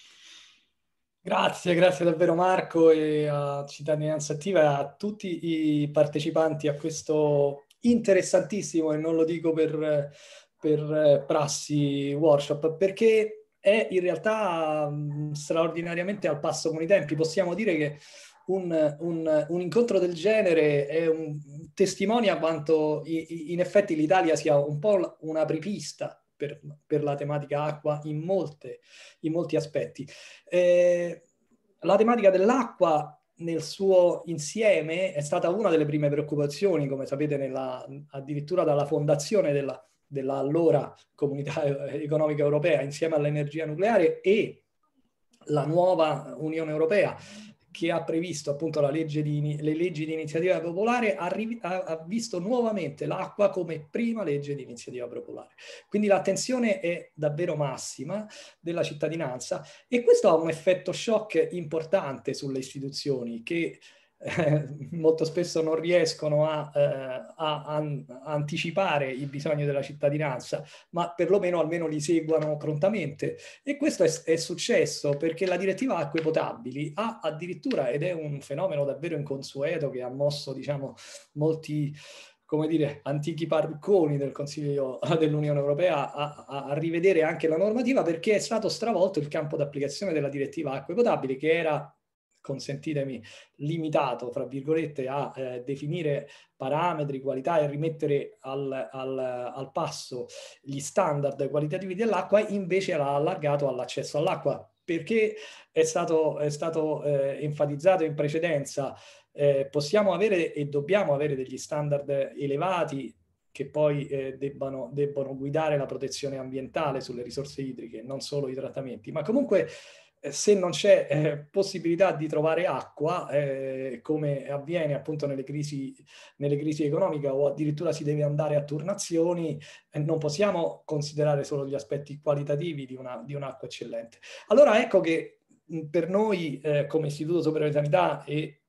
Grazie, grazie davvero Marco e a Cittadinanza Attiva e a tutti i partecipanti a questo interessantissimo, e non lo dico per, per prassi, workshop, perché è in realtà mh, straordinariamente al passo con i tempi. Possiamo dire che un, un, un incontro del genere è un testimonia quanto i, in effetti l'Italia sia un po' una apripista per, per la tematica acqua in, molte, in molti aspetti. Eh, la tematica dell'acqua nel suo insieme è stata una delle prime preoccupazioni, come sapete, nella, addirittura dalla fondazione della dell'allora Comunità Economica Europea insieme all'energia nucleare e la nuova Unione Europea, che ha previsto appunto la legge di, le leggi di iniziativa popolare, ha, ha visto nuovamente l'acqua come prima legge di iniziativa popolare. Quindi l'attenzione è davvero massima della cittadinanza e questo ha un effetto shock importante sulle istituzioni che Eh, molto spesso non riescono a, eh, a, a, a anticipare i bisogni della cittadinanza, ma perlomeno almeno li seguano prontamente. E questo è, è successo perché la direttiva acque potabili ha addirittura, ed è un fenomeno davvero inconsueto che ha mosso, diciamo, molti, come dire, antichi parrucconi del Consiglio dell'Unione Europea a, a, a rivedere anche la normativa, perché è stato stravolto il campo d'applicazione della direttiva acque potabili, che era, consentitemi, limitato, fra virgolette, a eh, definire parametri, qualità e rimettere al, al, al passo gli standard qualitativi dell'acqua, invece l'ha allargato all'accesso all'acqua, perché è stato, è stato eh, enfatizzato in precedenza, eh, possiamo avere e dobbiamo avere degli standard elevati che poi eh, debbano, debbano guidare la protezione ambientale sulle risorse idriche, non solo i trattamenti, ma comunque se non c'è eh, possibilità di trovare acqua, eh, come avviene appunto nelle crisi, nelle crisi economiche, o addirittura si deve andare a turnazioni, eh, non possiamo considerare solo gli aspetti qualitativi di, una, di un'acqua eccellente. Allora ecco che per noi eh, come Istituto Superiore di Sanità e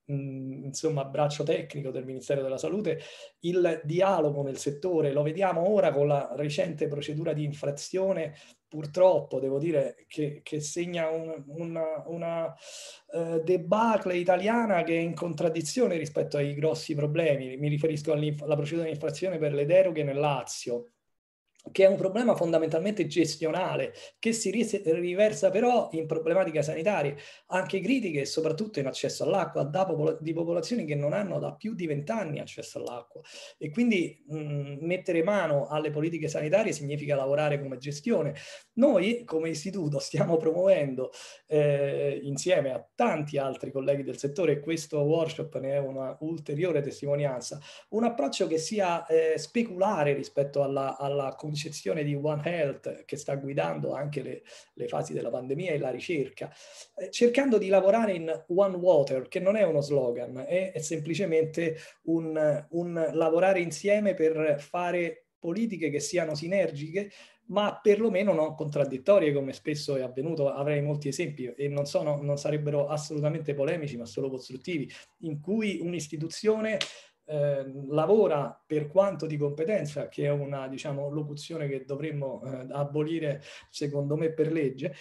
mh, insomma, braccio tecnico del Ministero della Salute, il dialogo nel settore. Lo vediamo ora con la recente procedura di infrazione, purtroppo devo dire che, che segna un, una, una uh, debacle italiana che è in contraddizione rispetto ai grossi problemi. Mi riferisco alla procedura di infrazione per le deroghe nel Lazio, che è un problema fondamentalmente gestionale, che si riversa però in problematiche sanitarie, anche critiche e soprattutto in accesso all'acqua, da popol- di popolazioni che non hanno da più di vent'anni accesso all'acqua. E quindi mh, mettere mano alle politiche sanitarie significa lavorare come gestione. Noi come istituto stiamo promuovendo, eh, insieme a tanti altri colleghi del settore, e questo workshop ne è una ulteriore testimonianza, un approccio che sia eh, speculare rispetto alla, alla concezione di One Health che sta guidando anche le, le fasi della pandemia e la ricerca, eh, cercando di lavorare in One Water, che non è uno slogan, è, è semplicemente un, un lavorare insieme per fare politiche che siano sinergiche, ma perlomeno non contraddittorie, come spesso è avvenuto. Avrei molti esempi e non, sono, non sarebbero assolutamente polemici, ma solo costruttivi, in cui un'istituzione Eh, lavora per quanto di competenza, che è una, diciamo, locuzione che dovremmo eh, abolire secondo me per legge,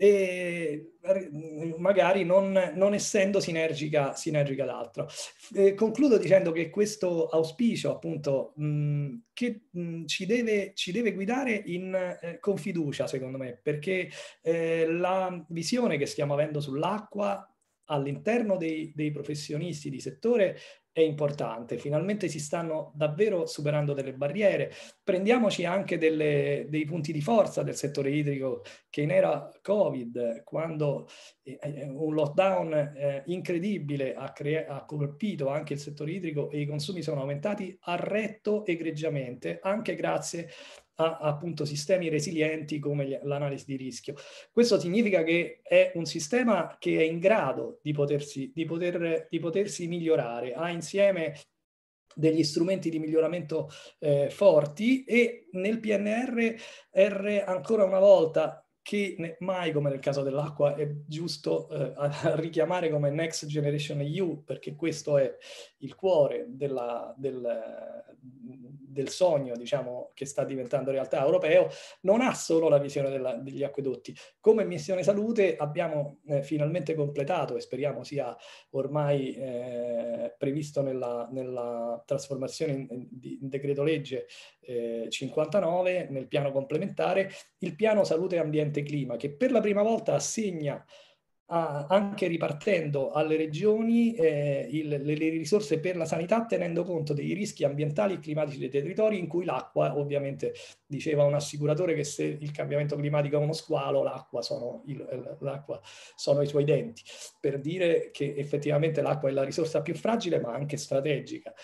e magari non, non essendo sinergica, sinergica l'altro. Eh, concludo dicendo che questo auspicio appunto mh, che mh, ci, deve, ci deve guidare in, eh, con fiducia, secondo me, perché eh, la visione che stiamo avendo sull'acqua all'interno dei, dei professionisti di settore è importante. Finalmente si stanno davvero superando delle barriere. Prendiamoci anche delle, dei punti di forza del settore idrico, che in era Covid, quando eh, un lockdown eh, incredibile ha, crea- ha colpito anche il settore idrico e i consumi sono aumentati, ha retto egregiamente, anche grazie a appunto sistemi resilienti come l'analisi di rischio. Questo significa che è un sistema che è in grado di potersi, di poter, di potersi migliorare, ha insieme degli strumenti di miglioramento eh, forti, e nel P N R R ancora una volta, che mai come nel caso dell'acqua è giusto eh, richiamare come Next Generation E U, perché questo è il cuore della, del, del sogno, diciamo, che sta diventando realtà europeo, non ha solo la visione della, degli acquedotti. Come missione salute abbiamo eh, finalmente completato, e speriamo sia ormai eh, previsto nella, nella trasformazione in, in, in decreto legge eh, cinquantanove, nel piano complementare, il piano salute ambiente clima, che per la prima volta assegna a, anche ripartendo alle regioni eh, il, le, le risorse per la sanità, tenendo conto dei rischi ambientali e climatici dei territori, in cui l'acqua, ovviamente diceva un assicuratore che se il cambiamento climatico è uno squalo, l'acqua sono, il, l'acqua sono i suoi denti, per dire che effettivamente l'acqua è la risorsa più fragile ma anche strategica.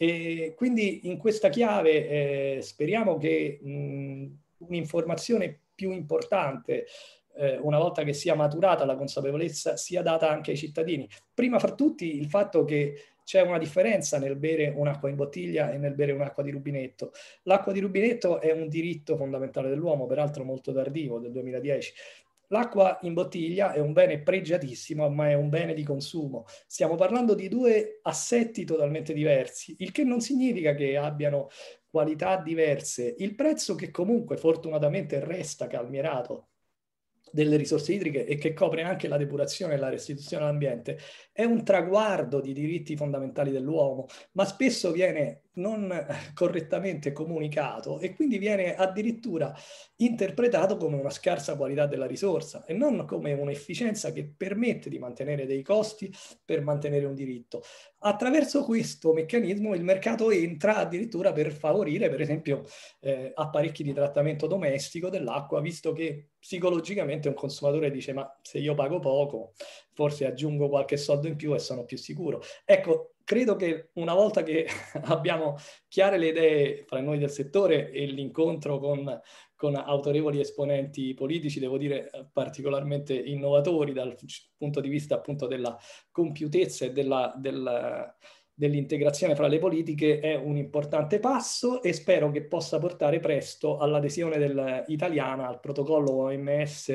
E quindi in questa chiave eh, speriamo che mh, un'informazione più importante, eh, una volta che sia maturata la consapevolezza, sia data anche ai cittadini. Prima fra tutti il fatto che c'è una differenza nel bere un'acqua in bottiglia e nel bere un'acqua di rubinetto. L'acqua di rubinetto è un diritto fondamentale dell'uomo, peraltro molto tardivo, del duemiladieci. L'acqua in bottiglia è un bene pregiatissimo, ma è un bene di consumo. Stiamo parlando di due assetti totalmente diversi, il che non significa che abbiano qualità diverse. Il prezzo, che comunque fortunatamente resta calmierato, delle risorse idriche, e che copre anche la depurazione e la restituzione all'ambiente, è un traguardo di diritti fondamentali dell'uomo, ma spesso viene non correttamente comunicato e quindi viene addirittura interpretato come una scarsa qualità della risorsa e non come un'efficienza che permette di mantenere dei costi per mantenere un diritto. Attraverso questo meccanismo il mercato entra addirittura per favorire, per esempio, eh, apparecchi di trattamento domestico dell'acqua, visto che psicologicamente un consumatore dice: ma se io pago poco, forse aggiungo qualche soldo in più e sono più sicuro. Ecco, credo che una volta che abbiamo chiare le idee fra noi del settore e l'incontro con, con autorevoli esponenti politici, devo dire particolarmente innovatori dal punto di vista appunto della compiutezza e della, della, dell'integrazione fra le politiche, è un importante passo, e spero che possa portare presto all'adesione del, italiana al protocollo O M S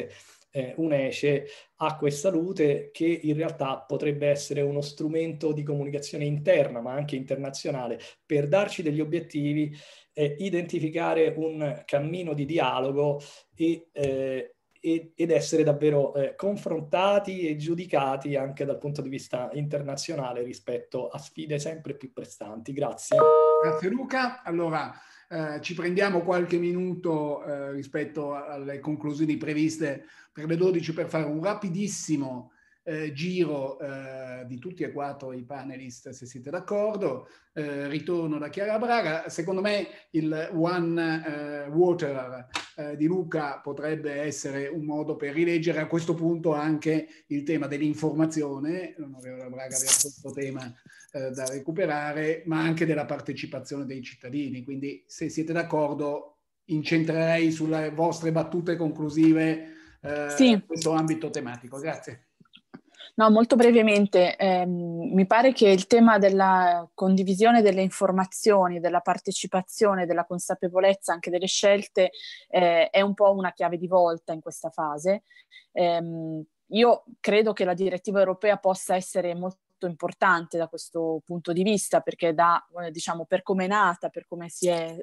eh, UNECE acqua e salute, che in realtà potrebbe essere uno strumento di comunicazione interna ma anche internazionale per darci degli obiettivi, eh, identificare un cammino di dialogo e eh, ed essere davvero eh, confrontati e giudicati anche dal punto di vista internazionale rispetto a sfide sempre più pressanti. Grazie. Grazie Luca. Allora eh, ci prendiamo qualche minuto eh, rispetto alle conclusioni previste per le dodici per fare un rapidissimo eh, giro eh, di tutti e quattro i panelist, se siete d'accordo. Eh, ritorno da Chiara Braga. Secondo me il One eh, Water eh, di Luca potrebbe essere un modo per rileggere a questo punto anche il tema dell'informazione. L'onorevole Braga aveva questo tema eh, da recuperare, ma anche della partecipazione dei cittadini. Quindi, se siete d'accordo, incentrerei sulle vostre battute conclusive eh, sì. questo ambito tematico. Grazie. No, molto brevemente, ehm, mi pare che il tema della condivisione delle informazioni, della partecipazione, della consapevolezza anche delle scelte eh, è un po' una chiave di volta in questa fase. Ehm, io credo che la direttiva europea possa essere molto importante da questo punto di vista, perché da, eh, diciamo, per come è nata, per come si è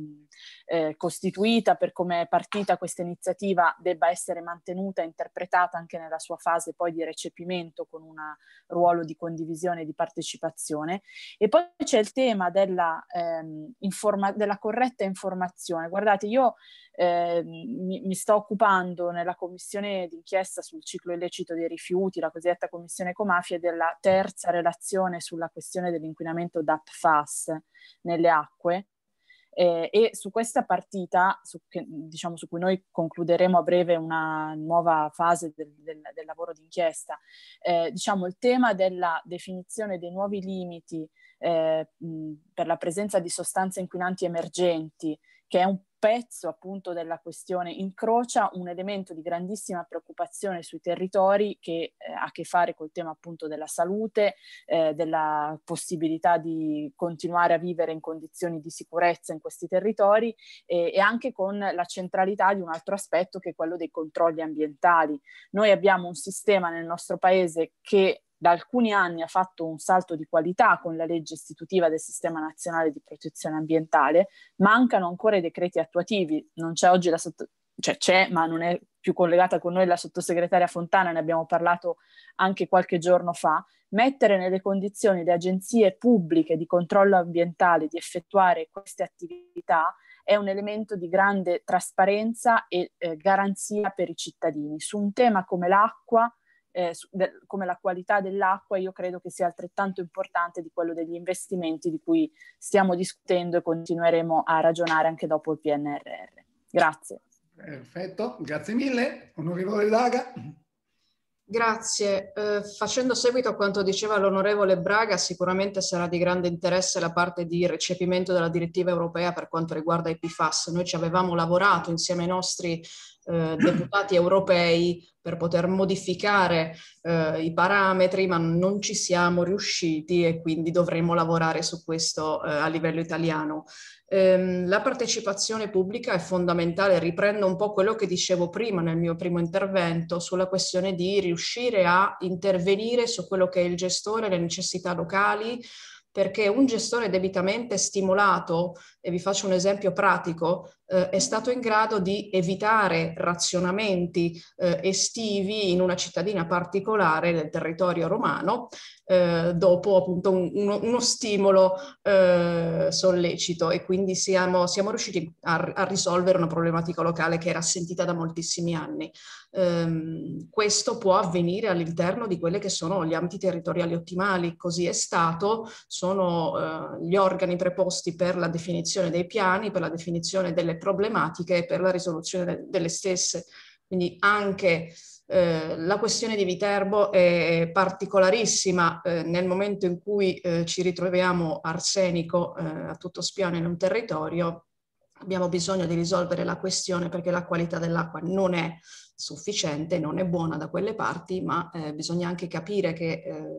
eh, costituita, per come è partita questa iniziativa, debba essere mantenuta e interpretata anche nella sua fase poi di recepimento, con un ruolo di condivisione e di partecipazione. E poi c'è il tema della, ehm, informa- della corretta informazione. Guardate, io Eh, mi, mi sto occupando nella commissione d'inchiesta sul ciclo illecito dei rifiuti, la cosiddetta commissione ecomafie, della terza relazione sulla questione dell'inquinamento da P F A S nelle acque, eh, e su questa partita, su, che, diciamo, su cui noi concluderemo a breve una nuova fase del, del, del lavoro d'inchiesta, eh, diciamo il tema della definizione dei nuovi limiti eh, mh, per la presenza di sostanze inquinanti emergenti, che è un pezzo appunto della questione, incrocia un elemento di grandissima preoccupazione sui territori che eh, ha a che fare col tema appunto della salute, eh, della possibilità di continuare a vivere in condizioni di sicurezza in questi territori, eh, e anche con la centralità di un altro aspetto, che è quello dei controlli ambientali. Noi abbiamo un sistema nel nostro paese che da alcuni anni ha fatto un salto di qualità con la legge istitutiva del Sistema Nazionale di Protezione Ambientale. Mancano ancora i decreti attuativi, non c'è oggi la sotto... cioè c'è, ma non è più collegata con noi la sottosegretaria Fontana, ne abbiamo parlato anche qualche giorno fa. Mettere nelle condizioni le agenzie pubbliche di controllo ambientale di effettuare queste attività è un elemento di grande trasparenza e eh, garanzia per i cittadini. Su un tema come l'acqua, Eh, de, come la qualità dell'acqua, io credo che sia altrettanto importante di quello degli investimenti di cui stiamo discutendo e continueremo a ragionare anche dopo il P N R R. Grazie. Perfetto, grazie mille. Onorevole Daga. Grazie. Eh, facendo seguito a quanto diceva l'onorevole Braga, sicuramente sarà di grande interesse la parte di recepimento della direttiva europea per quanto riguarda i P F A S. Noi ci avevamo lavorato insieme ai nostri eh, deputati europei per poter modificare eh, i parametri, ma non ci siamo riusciti e quindi dovremo lavorare su questo eh, a livello italiano. Ehm, la partecipazione pubblica è fondamentale, riprendo un po' quello che dicevo prima nel mio primo intervento sulla questione di riuscire a intervenire su quello che è il gestore, le necessità locali, perché un gestore debitamente stimolato, e vi faccio un esempio pratico, eh, è stato in grado di evitare razionamenti eh, estivi in una cittadina particolare del territorio romano, eh, dopo appunto un, uno, uno stimolo eh, sollecito, e quindi siamo, siamo riusciti a, a risolvere una problematica locale che era sentita da moltissimi anni. Um, questo può avvenire all'interno di quelle che sono gli ambiti territoriali ottimali, così è stato, sono uh, gli organi preposti per la definizione dei piani, per la definizione delle problematiche e per la risoluzione de- delle stesse. Quindi anche eh, la questione di Viterbo è particolarissima eh, nel momento in cui eh, ci ritroviamo arsenico eh, a tutto spiano in un territorio. Abbiamo bisogno di risolvere la questione perché la qualità dell'acqua non è sufficiente, non è buona da quelle parti, ma eh, bisogna anche capire che eh,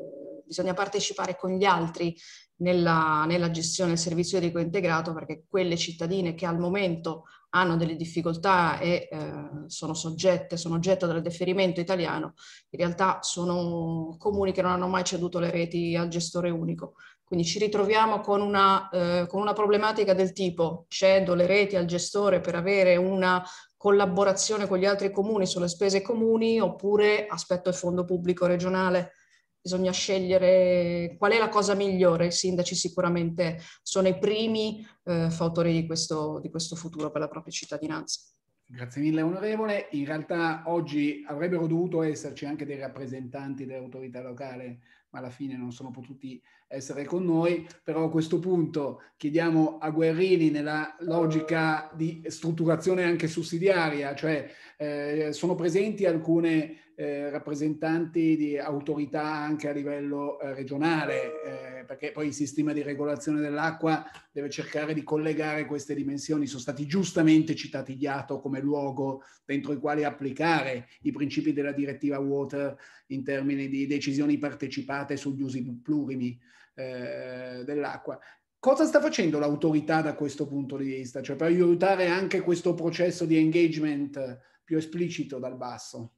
bisogna partecipare con gli altri nella, nella gestione del servizio idrico integrato, perché quelle cittadine che al momento hanno delle difficoltà e eh, sono soggette, sono oggetto del deferimento italiano, in realtà sono comuni che non hanno mai ceduto le reti al gestore unico. Quindi ci ritroviamo con una, eh, con una problematica del tipo: cedo le reti al gestore per avere una collaborazione con gli altri comuni sulle spese comuni, oppure aspetto il fondo pubblico regionale. Bisogna scegliere qual è la cosa migliore. I sindaci sicuramente sono i primi eh, fautori di questo, di questo futuro per la propria cittadinanza. Grazie mille onorevole. In realtà oggi avrebbero dovuto esserci anche dei rappresentanti dell'autorità locale, ma alla fine non sono potuti essere con noi. Però a questo punto chiediamo a Guerrini, nella logica di strutturazione anche sussidiaria, cioè eh, sono presenti alcune eh, rappresentanti di autorità anche a livello eh, regionale, eh, perché poi il sistema di regolazione dell'acqua deve cercare di collegare queste dimensioni. Sono stati giustamente citati gli A T O come luogo dentro i quali applicare i principi della direttiva Water in termini di decisioni partecipate sugli usi plurimi eh, dell'acqua. Cosa sta facendo l'autorità da questo punto di vista? Cioè per aiutare anche questo processo di engagement più esplicito dal basso?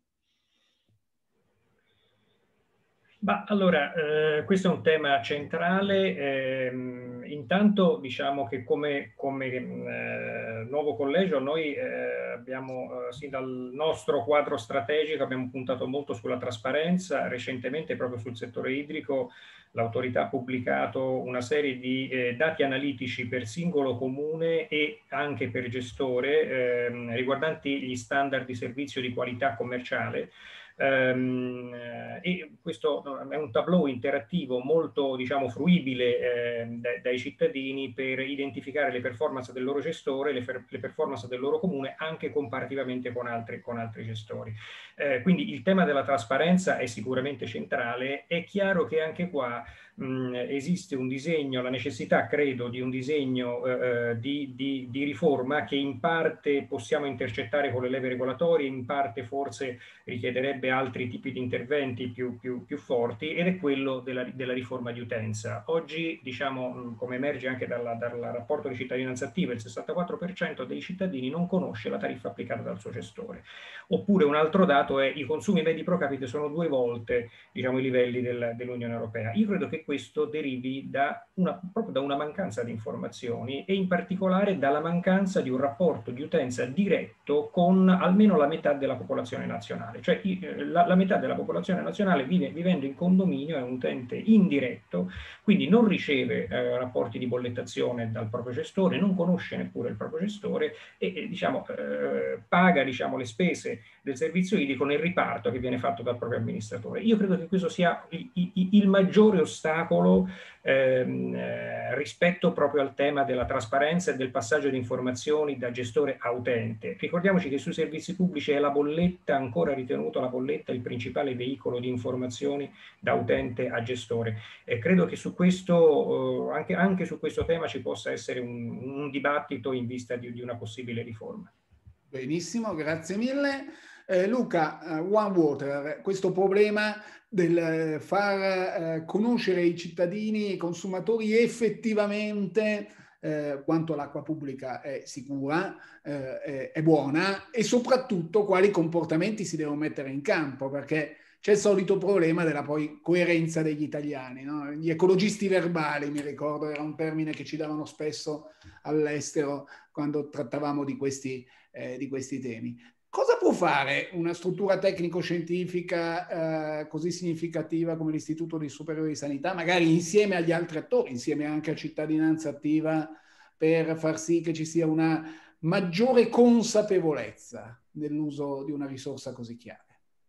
Ma allora, eh, questo è un tema centrale. Eh, intanto diciamo che come, come eh, nuovo collegio noi eh, abbiamo, eh, sin dal nostro quadro strategico, abbiamo puntato molto sulla trasparenza. Recentemente proprio sul settore idrico l'autorità ha pubblicato una serie di eh, dati analitici per singolo comune e anche per gestore eh, riguardanti gli standard di servizio di qualità commerciale. Um, e questo è un tableau interattivo molto, diciamo, fruibile eh, dai, dai cittadini per identificare le performance del loro gestore, le, le performance del loro comune anche comparativamente con altri, con altri gestori. Eh, quindi il tema della trasparenza è sicuramente centrale. È chiaro che anche qua mh, esiste un disegno, la necessità, credo, di un disegno eh, di, di, di riforma che in parte possiamo intercettare con le leve regolatorie, in parte forse richiederebbe altri tipi di interventi più, più, più forti, ed è quello della, della riforma di utenza. Oggi, diciamo, come emerge anche dalla, dal rapporto di cittadinanza attiva, il sessantaquattro per cento dei cittadini non conosce la tariffa applicata dal suo gestore. Oppure un altro dato è i consumi medi pro capite sono due volte, diciamo, i livelli del, dell'Unione Europea. Io credo che questo derivi da una, proprio da una mancanza di informazioni, e in particolare dalla mancanza di un rapporto di utenza diretto con almeno la metà della popolazione nazionale. Cioè la, la metà della popolazione nazionale vive, vivendo in condominio è un utente indiretto, quindi non riceve eh, rapporti di bollettazione dal proprio gestore, non conosce neppure il proprio gestore e, e diciamo, eh, paga, diciamo, le spese del servizio idrico nel riparto che viene fatto dal proprio amministratore. Io credo che questo sia il, il, il maggiore ostacolo ehm, eh, rispetto proprio al tema della trasparenza e del passaggio di informazioni da gestore a utente. Ricordiamoci che sui servizi pubblici è la bolletta, ancora ritenuto la bolletta, il principale veicolo di informazioni da utente a gestore. E credo che su questo, eh, anche, anche su questo tema ci possa essere un, un dibattito in vista di, di una possibile riforma. Benissimo, grazie mille. Eh, Luca, uh, One Water, questo problema del far eh, conoscere ai cittadini, ai consumatori effettivamente eh, quanto l'acqua pubblica è sicura, eh, è, è buona, e soprattutto quali comportamenti si devono mettere in campo, perché c'è il solito problema della poi coerenza degli italiani, no? Gli ecologisti verbali, mi ricordo, era un termine che ci davano spesso all'estero quando trattavamo di questi, eh, di questi temi. Cosa può fare una struttura tecnico-scientifica eh, così significativa come l'Istituto di Superiore di Sanità, magari insieme agli altri attori, insieme anche a cittadinanza attiva, per far sì che ci sia una maggiore consapevolezza nell'uso di una risorsa così chiave?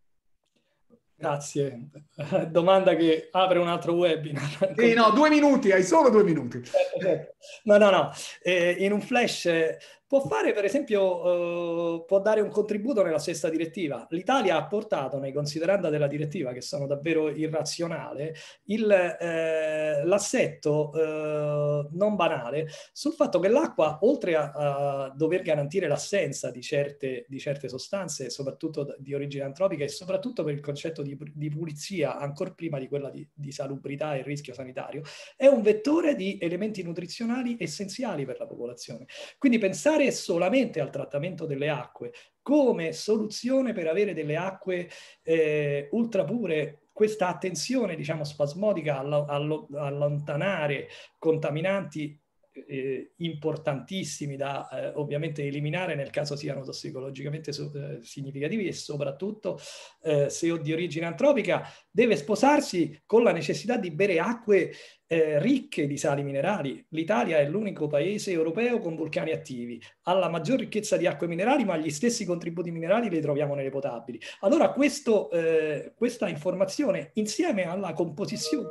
Grazie. Domanda che apre un altro webinar. Eh, no, due minuti, hai solo due minuti. Certo, certo. No, no, no. Eh, in un flash può fare, per esempio, eh, può dare un contributo nella stessa direttiva. L'Italia ha portato nei consideranda della direttiva, che sono davvero irrazionale, il, eh, l'assetto eh, non banale sul fatto che l'acqua, oltre a, a dover garantire l'assenza di certe, di certe sostanze, soprattutto di origine antropica, e soprattutto per il concetto di, di pulizia, ancor prima di quella di, di salubrità e rischio sanitario, è un vettore di elementi nutrizionali essenziali per la popolazione. Quindi pensare solamente al trattamento delle acque come soluzione per avere delle acque eh, ultra pure, questa attenzione, diciamo, spasmodica a allontanare contaminanti Eh, importantissimi da eh, ovviamente eliminare nel caso siano tossicologicamente so, eh, significativi, e soprattutto eh, se di origine antropica, deve sposarsi con la necessità di bere acque eh, ricche di sali minerali. L'Italia è l'unico paese europeo con vulcani attivi, ha la maggior ricchezza di acque minerali, ma gli stessi contributi minerali li troviamo nelle potabili. Allora questo, eh, questa informazione, insieme alla composizione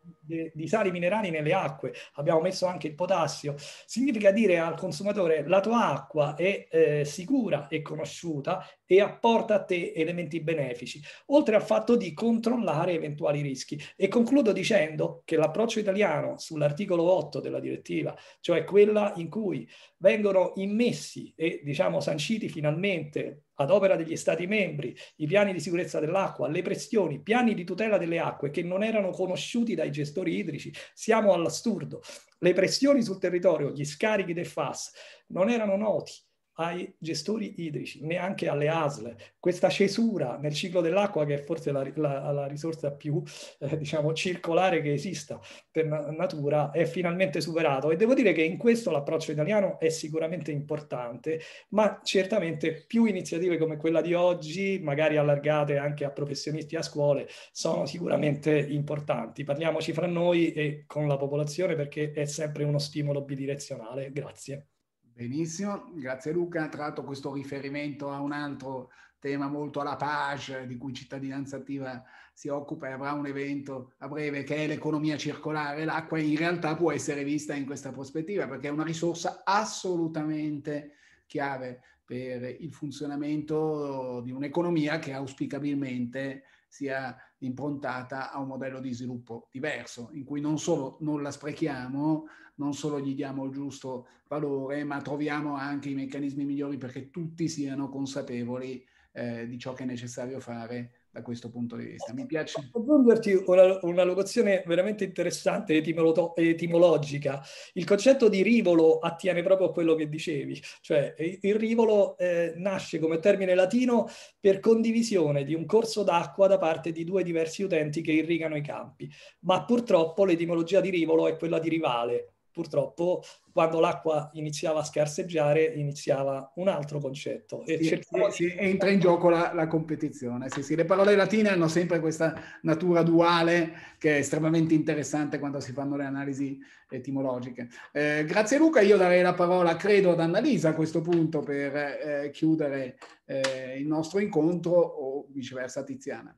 di sali minerali nelle acque, abbiamo messo anche il potassio, significa dire al consumatore: la tua acqua è eh, sicura e conosciuta e apporta a te elementi benefici, oltre al fatto di controllare eventuali rischi. E concludo dicendo che l'approccio italiano sull'articolo otto della direttiva, cioè quella in cui vengono immessi e diciamo sanciti finalmente ad opera degli Stati membri i piani di sicurezza dell'acqua, le pressioni, piani di tutela delle acque che non erano conosciuti dai gestori idrici. Siamo all'assurdo. Le pressioni sul territorio, gli scarichi del F A S non erano noti ai gestori idrici, neanche alle A S L. Questa cesura nel ciclo dell'acqua, che è forse la, la, la risorsa più eh, diciamo circolare che esista per na natura, è finalmente superato. E devo dire che in questo l'approccio italiano è sicuramente importante, ma certamente più iniziative come quella di oggi, magari allargate anche a professionisti e a scuole, sono sicuramente importanti. Parliamoci fra noi e con la popolazione, perché è sempre uno stimolo bidirezionale. Grazie. Benissimo, grazie Luca. Tra l'altro questo riferimento a un altro tema molto alla page di cui Cittadinanza Attiva si occupa, e avrà un evento a breve, che è l'economia circolare. L'acqua in realtà può essere vista in questa prospettiva, perché è una risorsa assolutamente chiave per il funzionamento di un'economia che auspicabilmente sia improntata a un modello di sviluppo diverso, in cui non solo non la sprechiamo, non solo gli diamo il giusto valore, ma troviamo anche i meccanismi migliori perché tutti siano consapevoli eh, di ciò che è necessario fare da questo punto di vista. Mi piace aggiungerti una, una locuzione veramente interessante etimolo etimologica. Il concetto di rivolo attiene proprio a quello che dicevi, cioè il rivolo eh, nasce come termine latino per condivisione di un corso d'acqua da parte di due diversi utenti che irrigano i campi, ma purtroppo l'etimologia di rivolo è quella di rivale. Purtroppo quando l'acqua iniziava a scarseggiare iniziava un altro concetto. E sì, sì, sì, entra in gioco la, la competizione. Sì, sì. Le parole latine hanno sempre questa natura duale che è estremamente interessante quando si fanno le analisi etimologiche. Eh, grazie Luca, io darei la parola credo ad Annalisa a questo punto per eh, chiudere eh, il nostro incontro, o viceversa Tiziana.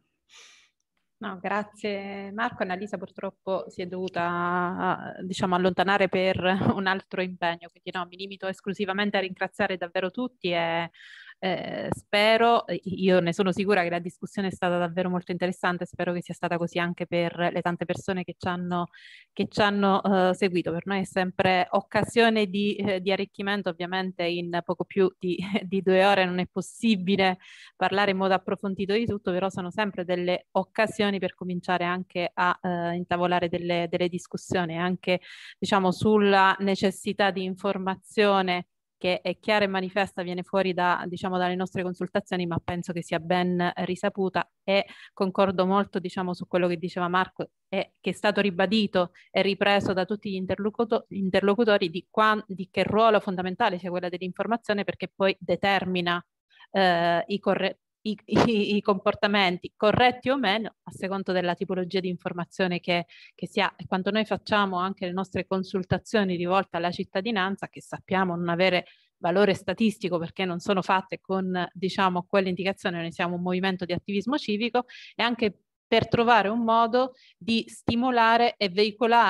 No, grazie Marco. Annalisa purtroppo si è dovuta, diciamo, allontanare per un altro impegno, quindi no, mi limito esclusivamente a ringraziare davvero tutti e eh, spero, io ne sono sicura che la discussione è stata davvero molto interessante, spero che sia stata così anche per le tante persone che ci hanno, che ci hanno uh, seguito. Per noi è sempre occasione di, eh, di arricchimento, ovviamente in poco più di, di due ore non è possibile parlare in modo approfondito di tutto, però sono sempre delle occasioni per cominciare anche a uh, intavolare delle, delle discussioni, anche diciamo sulla necessità di informazione che è chiara e manifesta, viene fuori da, diciamo, dalle nostre consultazioni, ma penso che sia ben risaputa, e concordo molto, diciamo, su quello che diceva Marco e che è stato ribadito e ripreso da tutti gli interlocuto interlocutori di, di che ruolo fondamentale sia quella dell'informazione, perché poi determina eh, i corretti I, i, i comportamenti corretti o meno a seconda della tipologia di informazione che, che si ha, e quanto noi facciamo anche le nostre consultazioni rivolte alla cittadinanza, che sappiamo non avere valore statistico perché non sono fatte con, diciamo, quell'indicazione. Noi siamo un movimento di attivismo civico, e anche per trovare un modo di stimolare e veicolare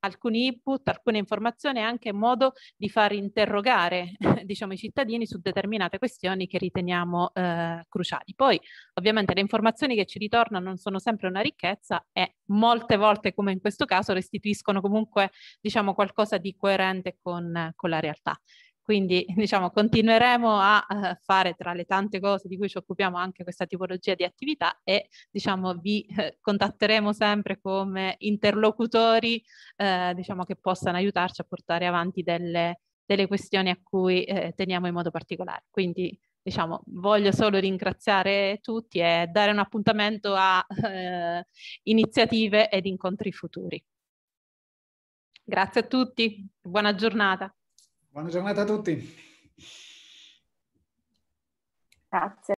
alcuni input, alcune informazioni, anche modo di far interrogare diciamo, i cittadini su determinate questioni che riteniamo eh, cruciali. Poi ovviamente le informazioni che ci ritornano non sono sempre una ricchezza e molte volte, come in questo caso, restituiscono comunque diciamo, qualcosa di coerente con, con la realtà. Quindi diciamo, continueremo a uh, fare tra le tante cose di cui ci occupiamo anche questa tipologia di attività e diciamo, vi eh, contatteremo sempre come interlocutori eh, diciamo, che possano aiutarci a portare avanti delle, delle questioni a cui eh, teniamo in modo particolare. Quindi diciamo, voglio solo ringraziare tutti e dare un appuntamento a eh, iniziative ed incontri futuri. Grazie a tutti, buona giornata. Buona giornata a tutti. Grazie.